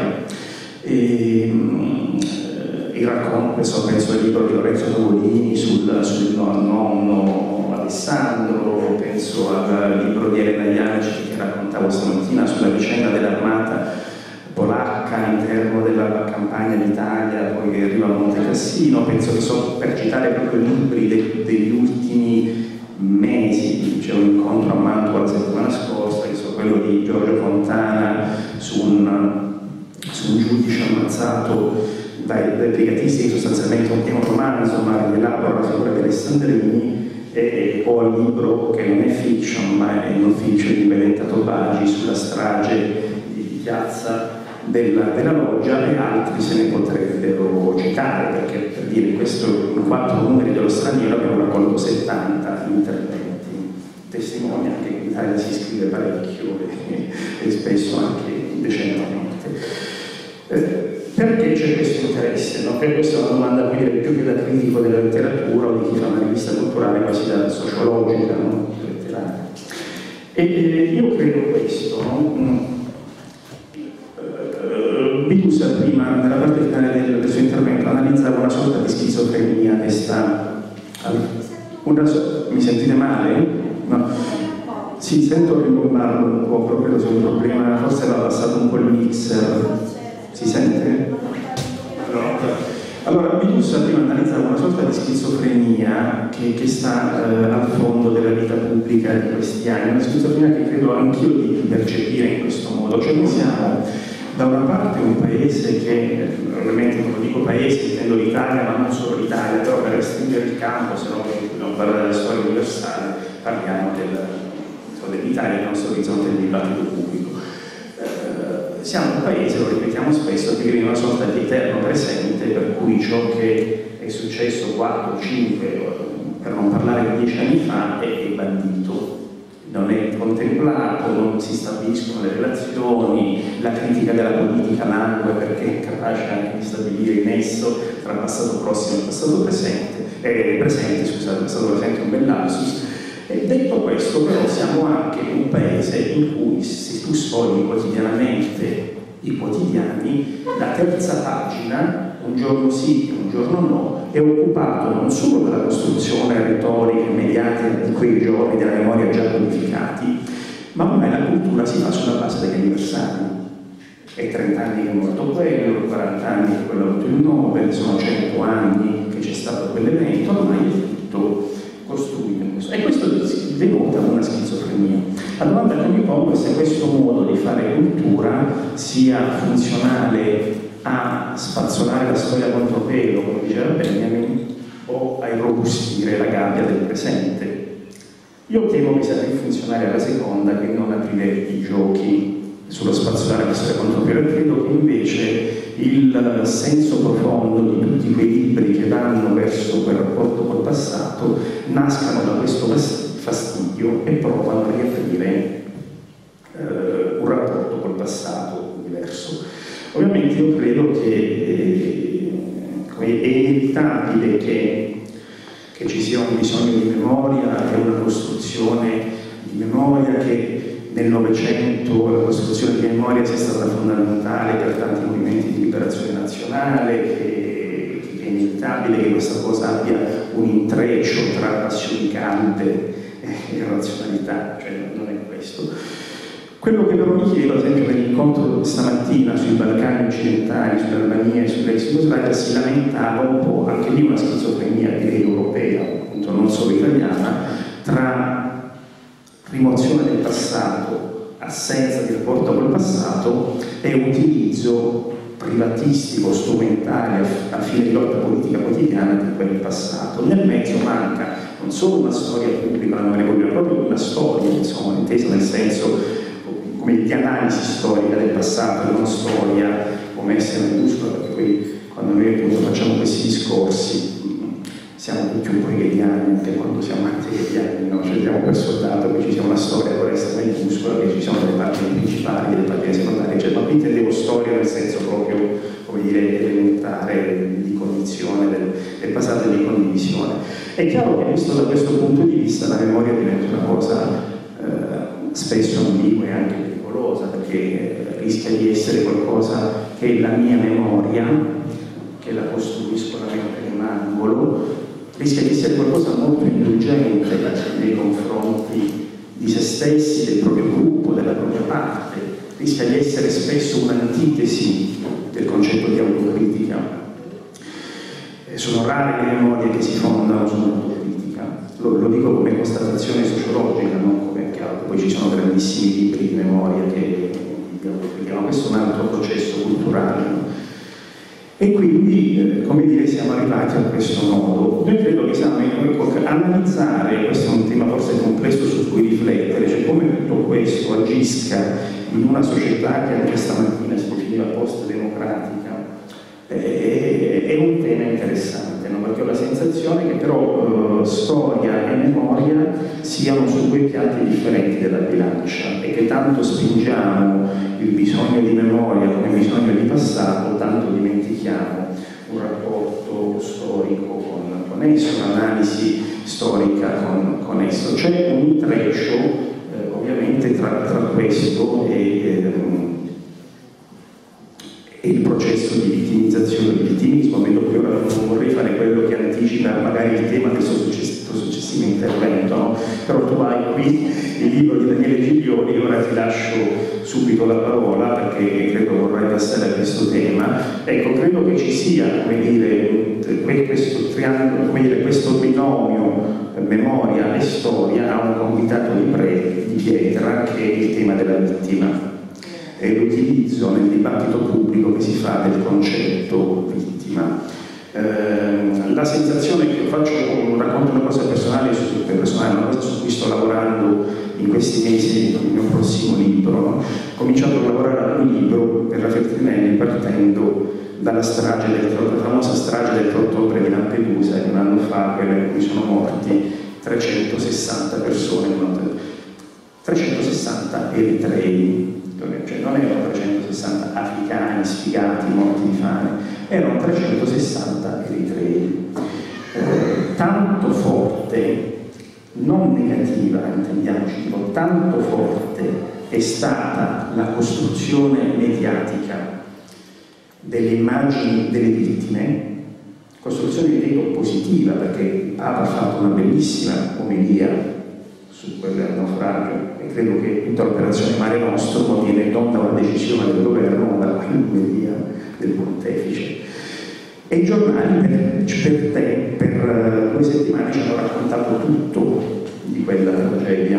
D: il racconto, penso al libro di Lorenzo Tavolini sul nonno Alessandro, penso al libro di Elena Janeci che raccontavo stamattina sulla vicenda dell'armata polacca all'interno della campagna d'Italia, poi che arriva a Monte Cassino. Penso che per citare proprio libri degli ultimi mesi, c'è un incontro a Mantova la settimana scorsa, che quello di Giorgio Fontana su un giudice ammazzato dai brigatisti, che sostanzialmente è un romanzo ma rielabora la figura di Alessandrini, o al libro che non è fiction ma è non fiction di Benedetta Tobagi sulla strage di piazza della Loggia, e altri se ne potrebbero citare, perché per dire questo in 4 numeri dello Straniero abbiamo raccolto 70 interventi, testimonia che in Italia si scrive parecchio e spesso anche indecentemente. Perché c'è questo interesse? No? Perché questa è una domanda più che da critico della letteratura o di chi fa una rivista culturale quasi da sociologica, no? Letteraria. E io credo questo, no? Bidusa prima, nella parte finale del suo intervento, analizzava una sorta di schizofrenia che sta... Mi sentite male? No. Sì, sento rimbombarlo un po', però credo sia un problema, forse va passato un po' il mixer. Si sente? Allora, Bidusa prima analizzava una sorta di schizofrenia che sta al fondo della vita pubblica di questi anni, una schizofrenia che credo anch'io di percepire in questo modo. Cioè noi siamo da una parte un paese che, ovviamente quando dico paese intendo l'Italia, ma non solo l'Italia, però per restringere il campo, se no non parlare della storia universale, parliamo dell'Italia, del nostro orizzonte del dibattito pubblico. Siamo un paese, lo ripetiamo spesso, che vive in una sorta di eterno presente, per cui ciò che è successo 4, 5, per non parlare di 10 anni fa, è bandito. Non è contemplato, non si stabiliscono le relazioni, la critica della politica langue perché è capace anche di stabilire il nesso tra passato prossimo e passato presente, passato presente è un bel lapsus. E detto questo, però, siamo anche un paese in cui, se tu sfogli quotidianamente i quotidiani, la terza pagina, un giorno sì, un giorno no, è occupato non solo dalla costruzione retorica e mediatica di quei giorni della memoria già codificati, ma ormai la cultura si fa sulla base degli anniversari. È 30 anni che è morto quello, 40 anni che quello ha avuto il Nobel, sono 100 anni che c'è stato quell'evento, ormai è tutto costruito in questo. E questo denota una schizofrenia. La domanda che mi pongo è se questo modo di fare cultura sia funzionale a spazzolare la storia contropelo, come diceva Benjamin, o a irrobustire la gabbia del presente. Io temo che sia più funzionale alla seconda che non aprire i giochi sullo spazzolare la storia contropelo, e credo che invece il senso profondo di tutti quei libri che vanno verso quel rapporto col passato nascano da questo fastidio e provano a riaprire un rapporto col passato diverso. Ovviamente io credo che è inevitabile che ci sia un bisogno di memoria e una costruzione di memoria, che nel Novecento la costruzione di memoria sia stata fondamentale per tanti movimenti di liberazione nazionale, che è inevitabile che questa cosa abbia un intreccio tra passioni calde e razionalità, cioè non è questo. Quello che però mi chiedo, ad esempio, nell'incontro stamattina sui Balcani occidentali, sull'Albania e sull'ex Jugoslavia, si lamentava un po', anche lì una schizofrenia direi europea, appunto non solo italiana, tra rimozione del passato, assenza di rapporto col passato e utilizzo privatistico, strumentale a fine di lotta politica quotidiana di quel passato. Nel mezzo manca non solo una storia pubblica, una memoria pubblica, proprio una storia, insomma, intesa nel senso come di analisi storica del passato, non storia come essere minuscola, perché poi quando noi appunto facciamo questi discorsi siamo tutti un po' hegeliani, anche quando siamo anti-hegeliani, no? Cioè diamo per scontato che ci sia una storia per essere minuscola, che ci siano delle pagine principali e delle pagine secondarie, cioè, ma qui intendevo storia nel senso proprio, come dire, elementare, di cognizione del passato e di condivisione. È chiaro che visto da questo punto di vista la memoria diventa una cosa spesso ambigua e anche pericolosa, perché rischia di essere qualcosa che è la mia memoria, che la costruisco la mente in un angolo, rischia di essere qualcosa molto indulgente nei confronti di se stessi, del proprio gruppo, della propria parte, rischia di essere spesso un'antitesi del concetto di autocritica. Sono rare le memorie che si fondano sull'autocritica, lo dico come constatazione sociologica, non come poi ci sono grandissimi libri di memoria che ma questo è un altro processo culturale. E quindi, come dire, siamo arrivati a questo nodo. Io credo che siamo analizzare, questo è un tema forse complesso su cui riflettere, cioè come tutto questo agisca in una società che anche stamattina si definiva post-democratica, è un tema interessante, no? Perché ho la sensazione che però storia e memoria siano su due piatti differenti della bilancia e che tanto spingiamo il bisogno di memoria come bisogno di passato, tanto dimentichiamo un rapporto storico con esso, un'analisi storica con esso. C'è un intreccio ovviamente tra questo e il processo di vittimizzazione, di vittimismo. Vedo che ora non vorrei fare quello che anticipa magari il tema del suo successivo intervento, no? Però tu hai qui il libro di Daniele Giglioli, ora ti lascio subito la parola perché credo vorrai passare a questo tema. Ecco, credo che ci sia, come dire, questo triangolo, come dire, questo binomio memoria e storia ha un convitato di pietra che è il tema della vittima e l'utilizzo nel dibattito pubblico che si fa del concetto vittima. La sensazione che faccio, racconto una cosa personale, una cosa su cui sto lavorando in questi mesi nel mio prossimo libro, no? Ho cominciato a lavorare ad un libro per la Feltrinelli partendo dalla strage la famosa strage del 3 ottobre di Lampedusa, di un anno fa, quella in cui sono morti 360 persone, 360 eritrei. Cioè non erano 360 africani sfigati, morti di fame, erano 360 eritrei. Tanto forte, non negativa, intendiamoci, tanto forte è stata la costruzione mediatica delle immagini delle vittime, costruzione di dico positiva, perché il Papa ha fatto una bellissima omelia su quel naufragio, e credo che tutta l'operazione Mare Nostrum viene non da una decisione del governo, ma dalla quinqueria del pontefice. E i giornali per 2 settimane ci hanno raccontato tutto di quella tragedia.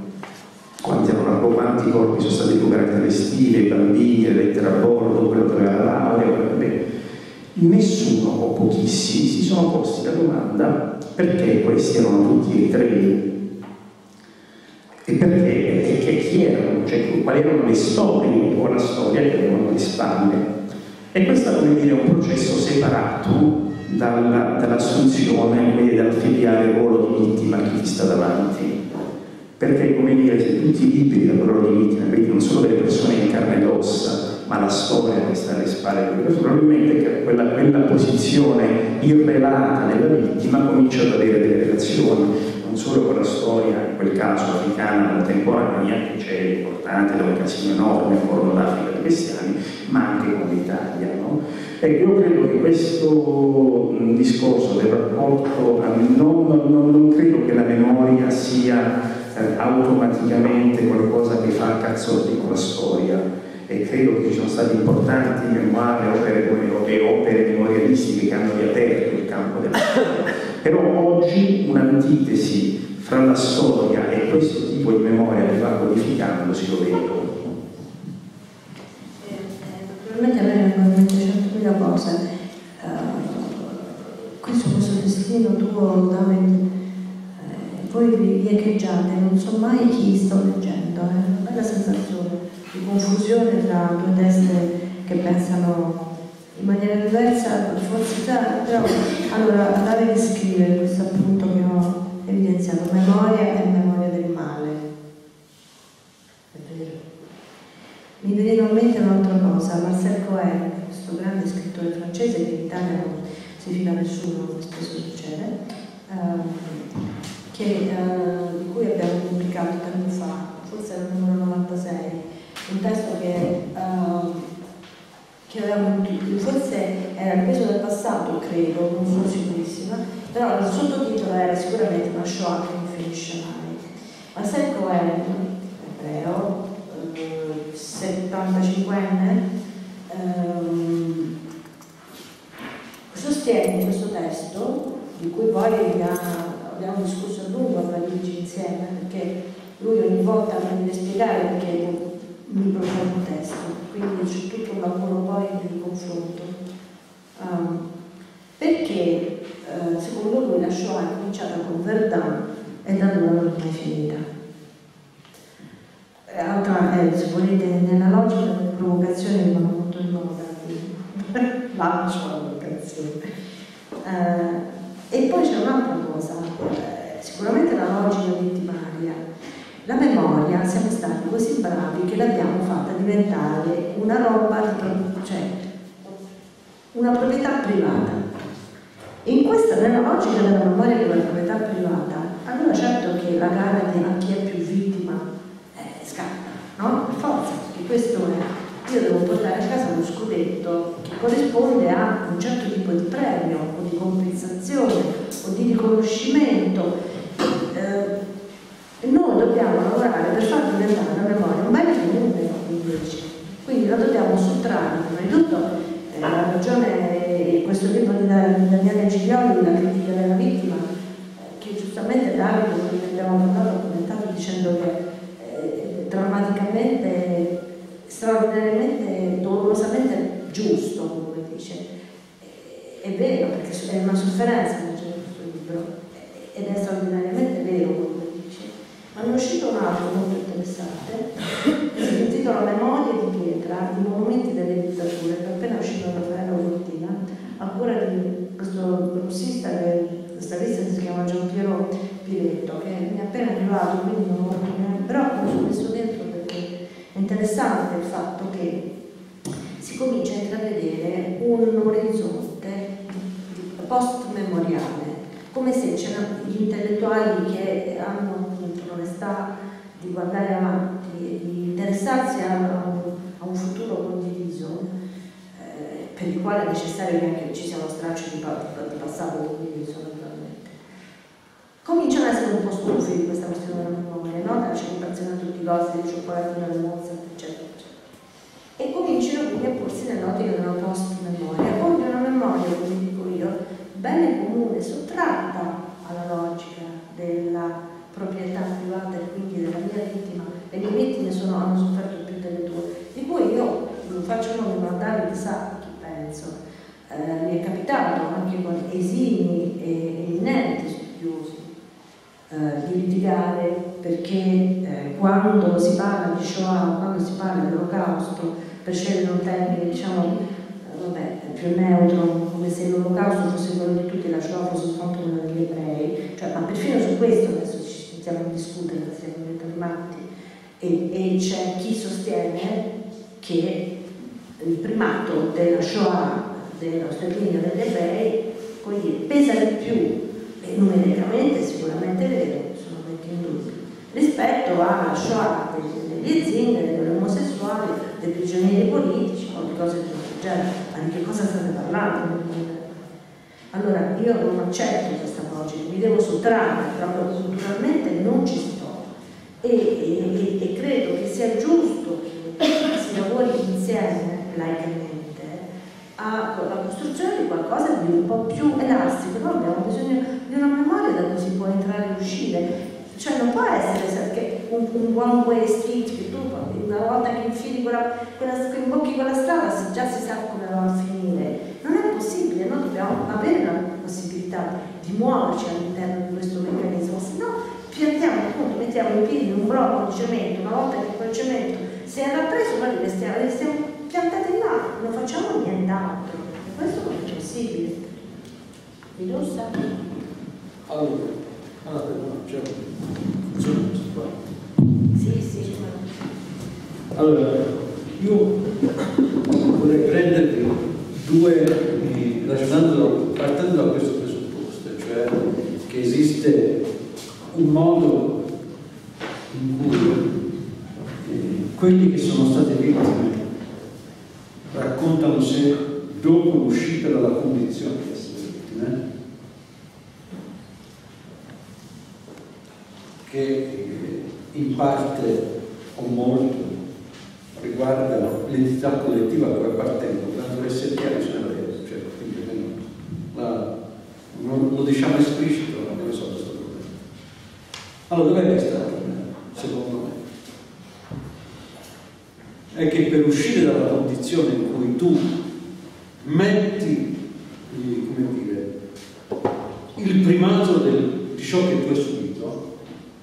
D: Quanti corpi sono stati recuperati alle stile, i bambini, le lettere a bordo, quello che aveva la laurea. Nessuno o pochissimi si sono posti la domanda perché questi erano tutti eritrea e perché chi erano, cioè quali erano le storie o la storia che avevano alle spalle. E questo è un processo separato dall'assunzione e dal filiare il ruolo di vittima a chi sta davanti. Perché, se tutti i libri del ruolo di vittima vedi non solo delle persone in carne ed ossa, ma la storia che sta alle spalle, probabilmente quella posizione irrelata della vittima comincia ad avere delle relazioni non solo con la storia, in quel caso africana contemporanea, che c'è importante, da un casino enorme, il Corno d'Africa dei cristiani, ma anche con l'Italia, no? Io credo che questo discorso del rapporto, non credo che la memoria sia automaticamente qualcosa che fa cazzotti con la storia, e credo che ci sono stati importanti memorie, opere memorialistiche che hanno riaperto il campo della storia. Però oggi un'antitesi fra la storia e questo tipo di memoria che va codificandosi lo vedo.
B: Naturalmente a me vengono in mente 100.000 cose. Questo destino tuo, Davide, voi vi echeggiate, non so mai chi sto leggendo, è una bella sensazione di confusione tra 2 teste che pensano in maniera diversa, forse però allora Davide scrive questo appunto che ho evidenziato: memoria e memoria del male. È vero. Mi veniva in mente un'altra cosa, Marcel Cohen, questo grande scrittore francese che in Italia non si fida nessuno, come spesso succede, di cui abbiamo pubblicato tempo fa, forse era il numero 96, un testo che avevamo, forse era il peso del passato, credo, non sono sicurissima, però il sottotitolo era sicuramente Una Shoah che non finisce mai. Marcel Cohen, ebreo, 75enne, sostiene in questo testo, di cui poi abbiamo discusso a lungo a Parigi insieme, perché lui ogni volta mi deve spiegare perché mi propone un testo, quindi c'è tutto un lavoro poi di confronto. Perché secondo lui la Shoah è cominciata con Verdun e da allora non è mai finita. Se volete, nella logica delle provocazioni vengono molto in moda, lancio la provocazione. E poi c'è un'altra cosa, sicuramente la logica vittimaria. La memoria, siamo stati così bravi che l'abbiamo fatta diventare una roba, cioè una proprietà privata. In questa, nella logica della memoria come proprietà privata, allora certo che la gara di chi è più vittima scatta, no? Per forza, perché questo è, io devo portare a casa uno scudetto che corrisponde a un certo tipo di premio o di compensazione o di riconoscimento. Noi dobbiamo lavorare per far diventare la memoria un bene comune, invece. Quindi la dobbiamo sottrarre, prima di tutto la ragione, questo libro di Daniele Giglioli, La critica della vittima, che giustamente Davide, come abbiamo parlato, ha commentato dicendo che drammaticamente, straordinariamente, dolorosamente giusto, come dice. È vero, perché è una sofferenza leggere questo libro, ed è straordinariamente vero, come dice. Ma ne è uscito un altro molto interessante, che si intitola Memorie di pietra, i monumenti delle dittature, che è appena uscito da Raffaello Cortina, a cura di questo russista, questa lista si chiama Giampiero Piretto, che mi è appena arrivato, quindi non ho però l'ho messo dentro perché è interessante il fatto che si comincia a intravedere un orizzonte post-memoriale, come se c'erano gli intellettuali che hanno appunto l'onestà di guardare avanti e di interessarsi a un futuro condiviso, per il quale è necessario che anche ci sia uno straccio di passato condiviso, naturalmente. Cominciano ad essere un po' stufi di questa questione della comune sottratta alla logica della proprietà privata e quindi della mia vittima. Le mie vittime hanno sofferto più delle tue, di cui io non faccio nome, ma Davide sa chi penso. Mi è capitato anche con esimi e eminenti studiosi di litigare perché quando si parla di Shoah, quando si parla dell'Olocausto, per scegliere un termine diciamo più neutro, come se l'Olocausto fosse quello di tutti e la Shoah fosse soltanto quello degli ebrei, cioè, ma perfino su questo adesso ci iniziamo a discutere, siamo diventati matti, e c'è chi sostiene che il primato della Shoah, dello sterminio degli ebrei, pesa di più, e numericamente sicuramente è vero, sono vecchi indubbi, rispetto alla Shoah degli zingari, degli omosessuali, dei prigionieri politici o di cose di questo genere. Ma di che cosa state parlando? Allora io non accetto questa logica, mi devo sottrarre, proprio culturalmente non ci sto, e credo che sia giusto che si lavori insieme laicamente alla costruzione di qualcosa di un po' più elastico. Noi abbiamo bisogno di una memoria da cui si può entrare e uscire, cioè non può essere che un one way street che tu una volta che infili che imbocchi quella strada già si sa come va a finire. Non è possibile, noi dobbiamo avere la possibilità di muoverci all'interno di questo meccanismo, se no piantiamo, appunto, mettiamo in piedi un blocco di cemento, una volta che quel cemento si è rappreso, noi restiamo piantati là, non facciamo nient'altro. Questo non è possibile. Fiducia?
C: Allora, c'è
B: Sì.
C: Allora, io vorrei prendervi partendo da questo presupposto, cioè che esiste un modo in cui quelli che sono state vittime raccontano sé dopo l'uscita dalla condizione di essere vittime, che in parte o molto riguardano l'entità collettiva a cui appartengono, tanto per essere chiari ce n'è vero, cioè, quindi non lo diciamo esplicito, non lo so questo problema. Allora, dov'è che sta il problema? Secondo me è che per uscire dalla condizione in cui tu metti, come dire, il primato di ciò che tu hai subito,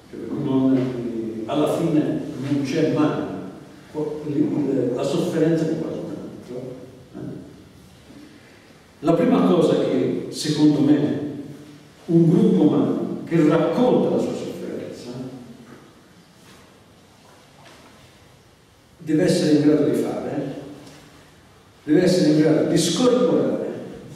C: alla fine non c'è mai la sofferenza di qualcun altro. La prima cosa che secondo me un gruppo umano che racconta la sua sofferenza deve essere in grado di fare, deve essere in grado di scorporare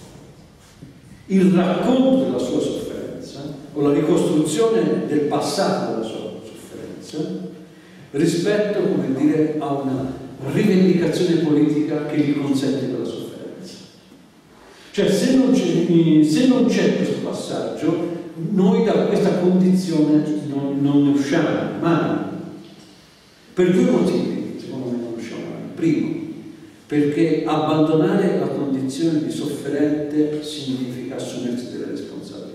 C: il racconto della sua sofferenza o la ricostruzione del passato della sua sofferenza rispetto, come dire, a una rivendicazione politica che gli consente quella sofferenza. Cioè, se non c'è questo passaggio, noi da questa condizione non ne usciamo mai. Per due motivi, secondo me, non usciamo mai. Primo, perché abbandonare la condizione di sofferente significa assumersi delle responsabilità.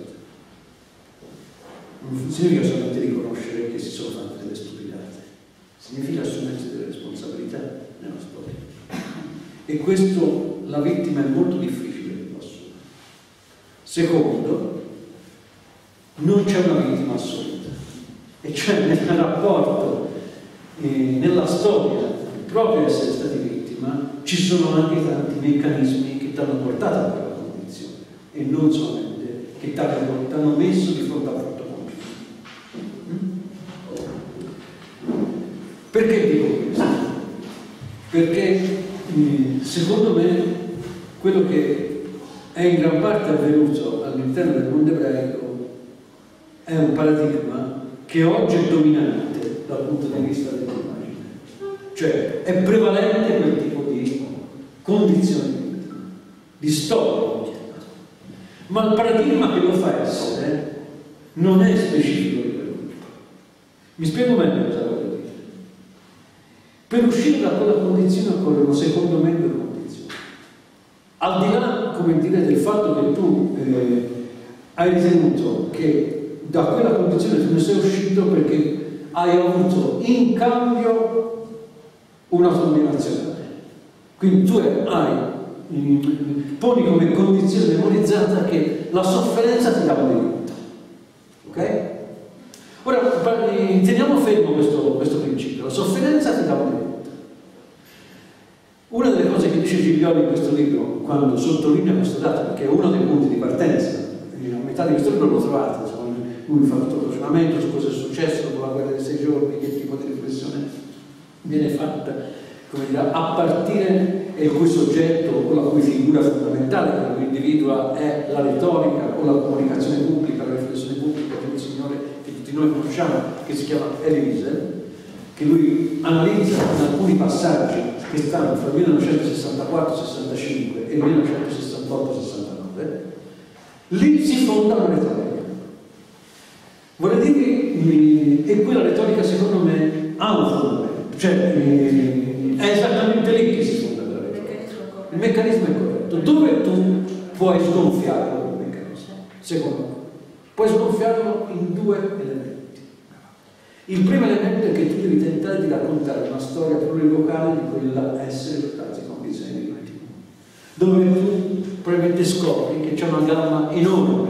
C: Non significa solamente riconoscere che si sono fatte delle stupidate, significa assumersi delle responsabilità nella storia. E questo la vittima è molto difficile che lo assuma. Secondo, non c'è una vittima assoluta, e cioè nel rapporto, nella storia, proprio essere stati vittima, ci sono anche tanti meccanismi che ti hanno portato a quella condizione e non solamente che ti hanno messo di fronte a fatto compiuto. Perché dico questo? Perché secondo me quello che è in gran parte avvenuto all'interno del mondo ebraico è un paradigma che oggi è dominante dal punto di vista dell'immagine, cioè è prevalente quel tipo di condizioni di storia, ma il paradigma che lo fa essere non è specifico di quel gruppo. Mi spiego meglio cosa voglio dire. Per uscire da quella condizione occorrono, secondo me, due condizioni. Al di là, come dire, del fatto che tu hai ritenuto che da quella condizione tu ne sei uscito perché hai avuto in cambio un'autonomia nazionale. Quindi tu poni come condizione memorizzata che la sofferenza ti dà un diritto. Ok? Ora, teniamo fermo questo principio. La sofferenza ti dà un diritto. Una delle cose che dice Giglioli in questo libro, quando sottolinea questo dato, perché è uno dei punti di partenza, a metà di questo libro lo trovate, lui fa tutto il ragionamento su cosa è successo dopo la guerra dei 6 giorni, che tipo di riflessione viene fatta, come dire, a partire, e il cui soggetto o la cui figura fondamentale che lui individua è la retorica o la comunicazione pubblica, la riflessione pubblica di un signore che tutti noi conosciamo, che si chiama Elie Wiesel, che lui analizza in alcuni passaggi che stanno tra il 1964-65 e il 1968-69, lì si fonda una retorica. Vorrei dirvi, e quella retorica secondo me ha un fondamento, cioè è esattamente lì che si fonda la retorica. Il meccanismo è corretto. Dove tu puoi sgonfiarlo il meccanismo? Secondo me, puoi sgonfiarlo in 2 elementi. Il primo elemento è che tu devi tentare di raccontare una storia plurivocale di quella essere dotati con condizioni di vita, dove tu probabilmente scopri che c'è una gamma enorme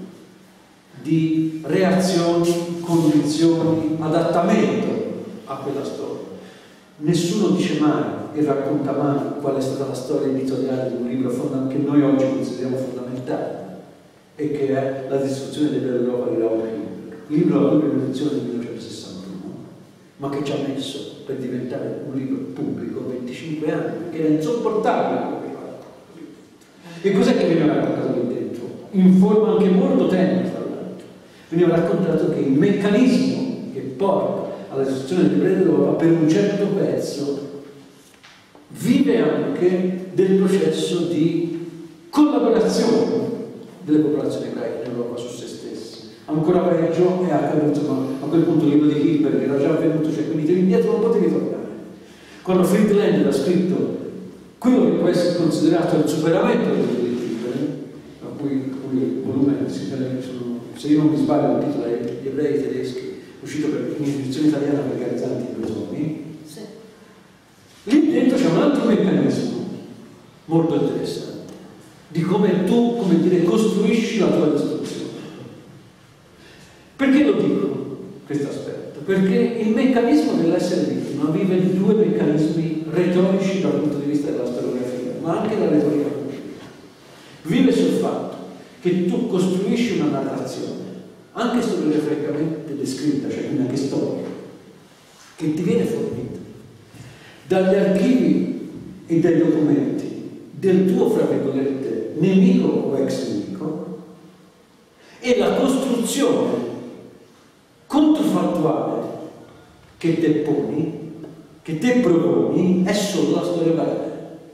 C: di reazioni, condizioni, adattamento a quella storia. Nessuno dice mai e racconta mai qual è stata la storia editoriale di un libro che noi oggi consideriamo fondamentale e che è La distruzione dell'Europa di Raoul Hilberg. Il libro ha la prima edizione del 1961, ma che ci ha messo per diventare un libro pubblico 25 anni, perché era insopportabile. E cos'è che veniva raccontato lì dentro? In forma anche molto tenera, tra l'altro. Veniva raccontato che il meccanismo che porta alla distruzione dell'Europa per un certo pezzo vive anche del processo di collaborazione delle popolazioni ebraiche in Europa su se stesse. Ancora peggio è accaduto, ma a quel punto il libro di Hilberg era già avvenuto, cioè quindi te indietro non potevi tornare. Quando Friedlander ha scritto quello che può essere considerato il superamento del libro di Hilberg, a cui il volume, se io non mi sbaglio, il titolo è Gli ebrei tedeschi, uscito in edizione italiana per Garzanti e Brosoni, sì. Lì dentro c'è un altro meccanismo molto interessante di come tu, come dire, costruisci la tua distruzione. Perché lo dico questo aspetto? Perché il meccanismo dell'essere vittima vive 2 meccanismi retorici dal punto di vista della storiografia, ma anche della retorica pubblica. Vive sul fatto che tu costruisci una narrazione, anche storiograficamente descritta, cioè quindi anche storica, che ti viene fornita dagli archivi e dai documenti del tuo, fra virgolette, nemico o ex nemico, e la costruzione controfattuale che te poni, che te proponi, è solo la storia parallela.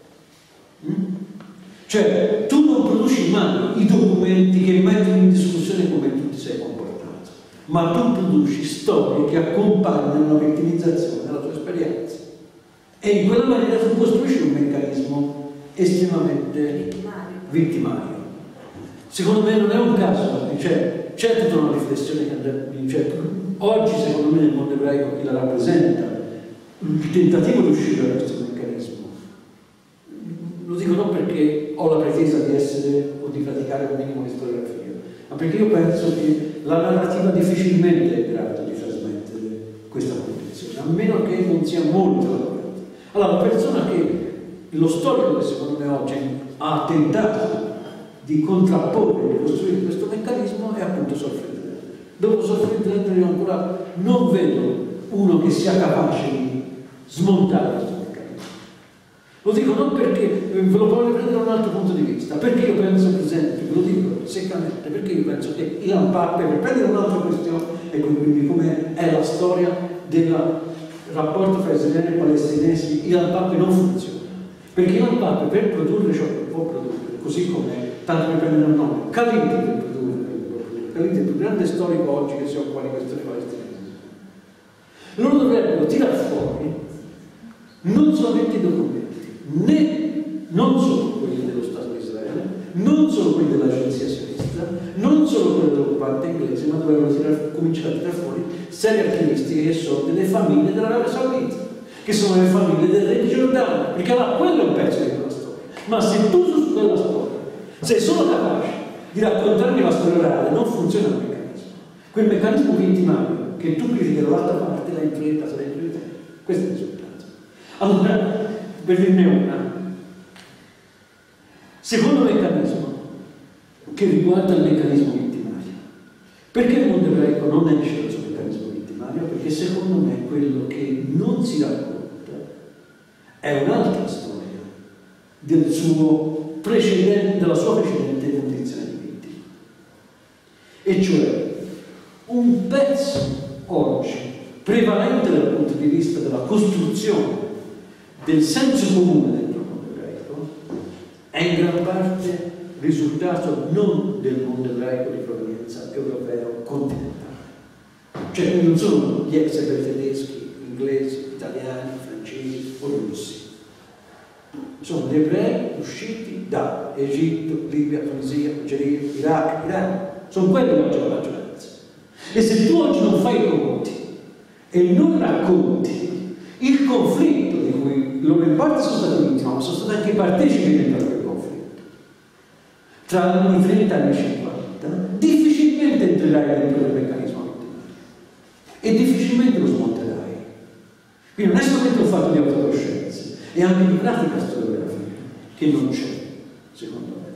C: Cioè, tu non produci mai i documenti che mettono in discussione come tu ti sei comportato, ma tu produci storie che accompagnano la vittimizzazione della tua esperienza. E in quella maniera tu costruisci un meccanismo estremamente vittimario. Secondo me non è un caso, cioè, c'è tutta una riflessione che oggi, secondo me, nel mondo ebraico chi la rappresenta, il tentativo di uscire da questo meccanismo. Lo dico non perché ho la pretesa di essere o di praticare un minimo di storiografia, ma perché io penso che la narrativa difficilmente è in grado di trasmettere questa condizione, a meno che non sia molto lavorata. Allora, la persona che, lo storico che secondo me oggi ha tentato di contrapporre, di costruire questo meccanismo è appunto Friedlander. Dopo Friedlander io ancora non vedo uno che sia capace di smontare questo meccanismo. Lo dico non perché, ve lo voglio prendere da un altro punto di vista, perché io penso, per esempio, ve lo dico seccamente, perché io penso che Ilan Pappe, per prendere un'altra questione, e quindi come è la storia del rapporto fra israeliani e palestinesi, Ilan Pappe non funziona. Perché Ilan Pappe per produrre ciò che può produrre, così come, tanto per prendere un nome, Calindi per produrre, Calindi è il più grande storico oggi che si occupa di questioni palestinesi. Loro dovrebbero tirare fuori non solamente i documenti, non solo quelli dello Stato di Israele, non solo quelli dell'agenzia sionista, sinistra, non solo quella dell'occupante inglese, ma dovevano cominciare a tirare fuori serie archivistiche che sono delle famiglie dell'Arabia Saudita, che sono le famiglie del re di Giordania, perché allora quello è un pezzo di quella storia. Ma se tu su quella storia sei solo capace di raccontarmi la storia orale, non funziona il meccanismo. Quel meccanismo vittimario che tu critichi dall'altra parte l'hai implementato dentro di te. Questo è il risultato. Allora, per dirne una, secondo meccanismo che riguarda il meccanismo vittimario. Perché il mondo ebraico non esce dal suo meccanismo vittimario? Perché secondo me quello che non si racconta è un'altra storia della sua precedente condizione di vittima. E cioè un pezzo oggi prevalente dal punto di vista della costruzione del senso comune dentro il mondo ebraico è in gran parte risultato non del mondo ebraico di provenienza europeo continentale. Cioè non sono gli ex tedeschi, inglesi, italiani, francesi o russi. Sono gli ebrei usciti da Egitto, Libia, Tunisia, Algeria, Iraq, Iran. Sono quelli che oggi la maggioranza. E se tu oggi non fai i conti e non racconti il conflitto di cui loro in parte sono stati vittime, ma sono stati anche partecipi dentro quel conflitto, tra gli anni 30 e gli anni 50, difficilmente entrerai dentro il meccanismo vittimario e difficilmente lo smonterai. Quindi non è solamente un fatto di autocoscienza, è anche di pratica storiografica che non c'è, secondo me.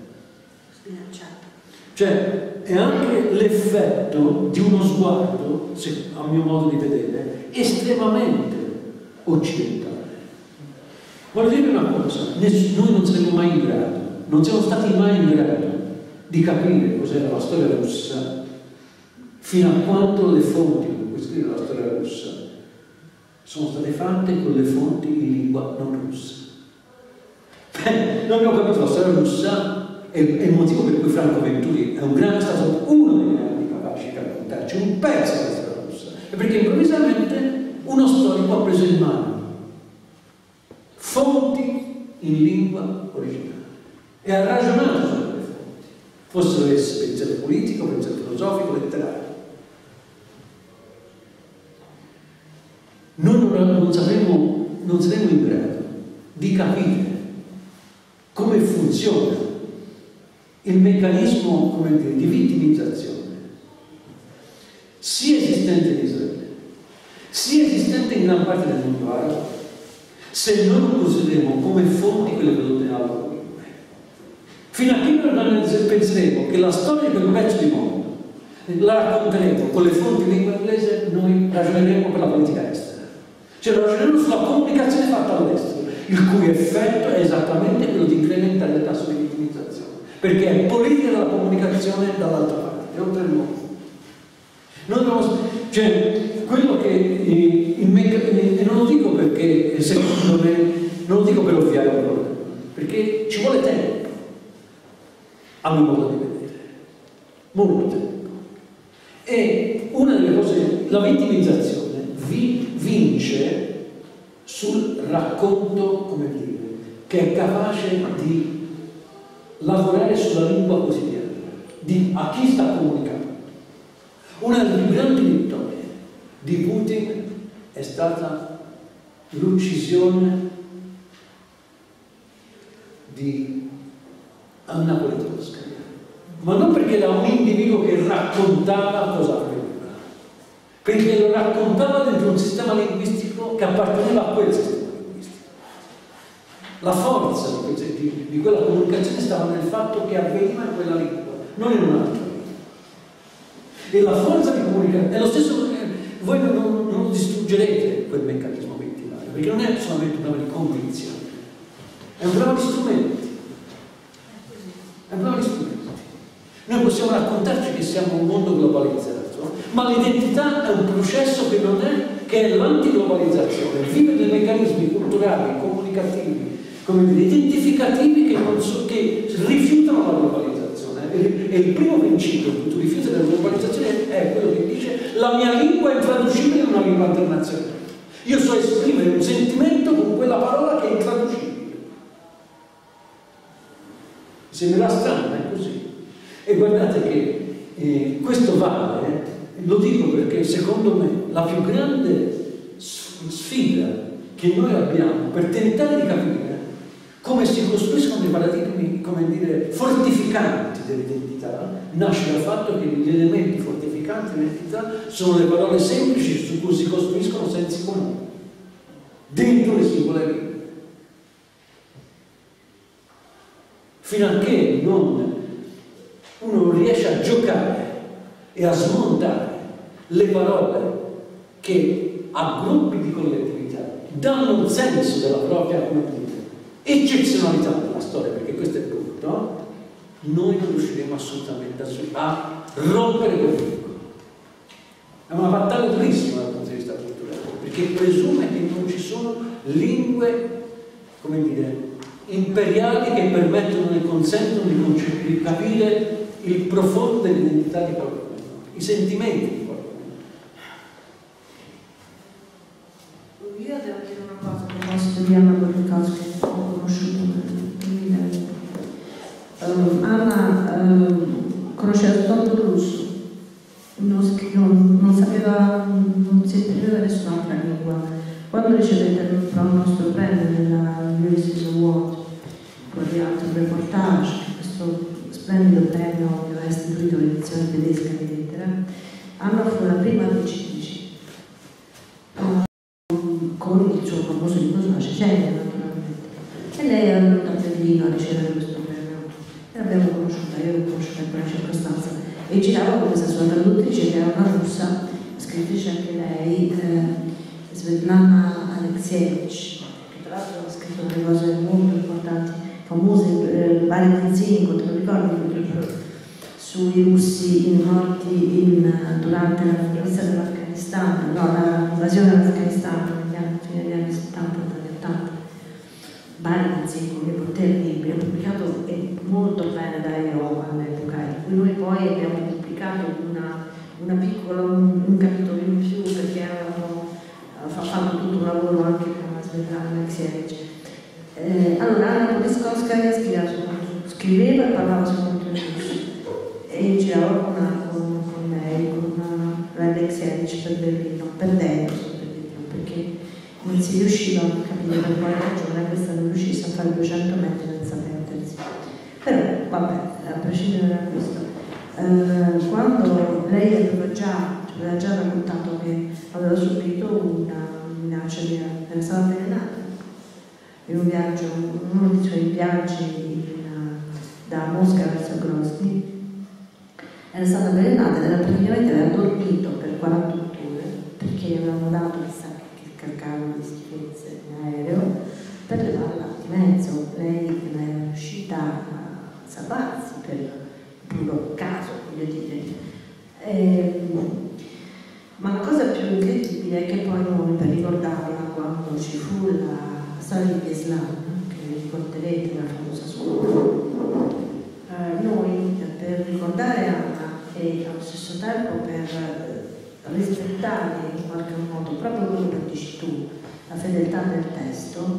C: Cioè è anche l'effetto di uno sguardo, a mio modo di vedere, estremamente occidentale. Voglio dire una cosa, noi non saremo mai in grado, non siamo stati mai in grado di capire cos'era la storia russa fino a quando le fonti con cui scrive la storia russa sono state fatte con le fonti in lingua non russa. Noi abbiamo capito la storia russa, è il motivo per cui Franco Venturi è stato uno dei grandi capaci di raccontarci un pezzo della storia russa, è perché improvvisamente uno storico ha preso in mano fonti in lingua originale e ha ragionato su quelle fonti, fossero esse pensiero politico, pensiero filosofico, letterario. Non saremo in grado di capire come funziona il meccanismo, come dire, di vittimizzazione sia esistente in Israele, sia esistente in gran parte del mondo arabo, se non consideriamo come fonti quelle prodotte nella loro lingua. Fino a che non penseremo che la storia di quel pezzo di mondo la racconteremo con le fonti in lingua inglese, noi ragioneremo per la politica estera. Cioè ragioneremo sulla comunicazione fatta all'estero, il cui effetto è esattamente quello di incrementare il tasso di vittimizzazione, perché è politica della comunicazione dall'altra parte, è oltre il mondo. Cioè, quello che e non lo dico perché secondo me, non lo dico per ovviare un problema, perché ci vuole tempo, a mio modo di vedere, molto tempo. E una delle cose, la vittimizzazione vince sul racconto, come dire, che è capace di lavorare sulla lingua quotidiana, a chi sta comunicando. Una delle più grandi vittorie di Putin è stata l'uccisione di Anna Politkovskaya, ma non perché era un individuo che raccontava cosa avveniva, perché lo raccontava dentro un sistema linguistico che apparteneva a quel sistema linguistico. La forza di quella comunicazione stava nel fatto che avveniva in quella lingua, non in un'altra lingua. E la forza di comunicazione è lo stesso. Voi non distruggerete quel meccanismo vittimario, perché non è solamente un problema di convinzione, è un problema di strumenti. È un problema di strumenti. Noi possiamo raccontarci che siamo un mondo globalizzato, ma l'identità è un processo che è l'antiglobalizzazione, vive dei meccanismi culturali, comunicativi, come dire, identificativi che rifiutano la globalizzazione. E il primo principio che tu rifiuti della globalizzazione è quello che dice: la mia lingua è intraducibile in una lingua internazionale. Io so esprimere un sentimento con quella parola che è intraducibile. Sembrerà strano, ma è così. E guardate che questo vale, lo dico perché secondo me la più grande sfida che noi abbiamo per tentare di capire come si costruiscono dei paradigmi, come dire, fortificanti dell'identità, nasce dal fatto che gli elementi fortificanti dell'identità sono le parole semplici su cui si costruiscono sensi comuni dentro le singole lingue. Fino a che uno riesce a giocare e a smontare le parole che a gruppi di collettività danno un senso della propria, come dire, eccezionalità della storia, perché questo è il punto, noi non riusciremo assolutamente a rompere quel vincolo. È una battaglia durissima dal punto di vista culturale, perché presume che non ci sono lingue, come dire, imperiali che permettono e consentono di capire il profondo dell'identità di qualcuno, i sentimenti di qualcuno.
B: Io devo dire una cosa a proposito di Anna Politkovskaya, che ho conosciuto nel 2000. Anna conosceva soltanto il russo, non sapeva, non si intendeva nessun'altra lingua. Quando ricevette il nostro premio nella University Award, con un reportage, questo splendido premio che aveva istituito l'edizione tedesca di Lettera, Anna fu la prima vincitrice, con il suo famoso libro sulla Cecenia, naturalmente. E lei era venuta a Berlino a ricevere questo premio. E l'abbiamo conosciuta, io l'ho conosciuta in quella circostanza. E girava con questa sua traduttrice, che era una russa, scrittrice anche lei, Svetlana Alexievich, che tra l'altro ha scritto delle cose molto importanti, famose, vari Zinco, te lo ricordi? Sui russi morti durante la conquista dell'Afghanistan, l'invasione dell'Afghanistan fine degli anni 70 e anni 80. Vari Zinco, che fu terribile, pubblicato molto bene da EO all'epoca, di cui noi poi abbiamo pubblicato un capitolo in più, perché avevamo fatto tutto un lavoro anche con la Svetlana Alexievich. Allora Anna Politkovskaya scriveva e parlava soltanto in russo e girava con lei, con Alexievich per Berlino, perdendo perché non si riusciva a capire per quale ragione questa non riuscisse a fare 200 metri senza perdersi. Però vabbè, a prescindere da questo, quando lei aveva già raccontato che aveva subito una minaccia, era stata avvelenata in un viaggio, uno dei suoi viaggi da Mosca verso Grozny, era stata avvelenata ed aveva dormito per 48 ore perché gli avevano dato chissà che carcano di schifezze in aereo per levarla di mezzo. Lei non era riuscita a salvarsi per puro caso, voglio dire. Ma la cosa più incredibile è che poi noi, per ricordarla, quando ci fu la storia di Islam, che vi ricorderete, la famosa scuola, noi per ricordare Anna e allo stesso tempo per rispettare in qualche modo proprio quello che dici tu, la fedeltà del testo,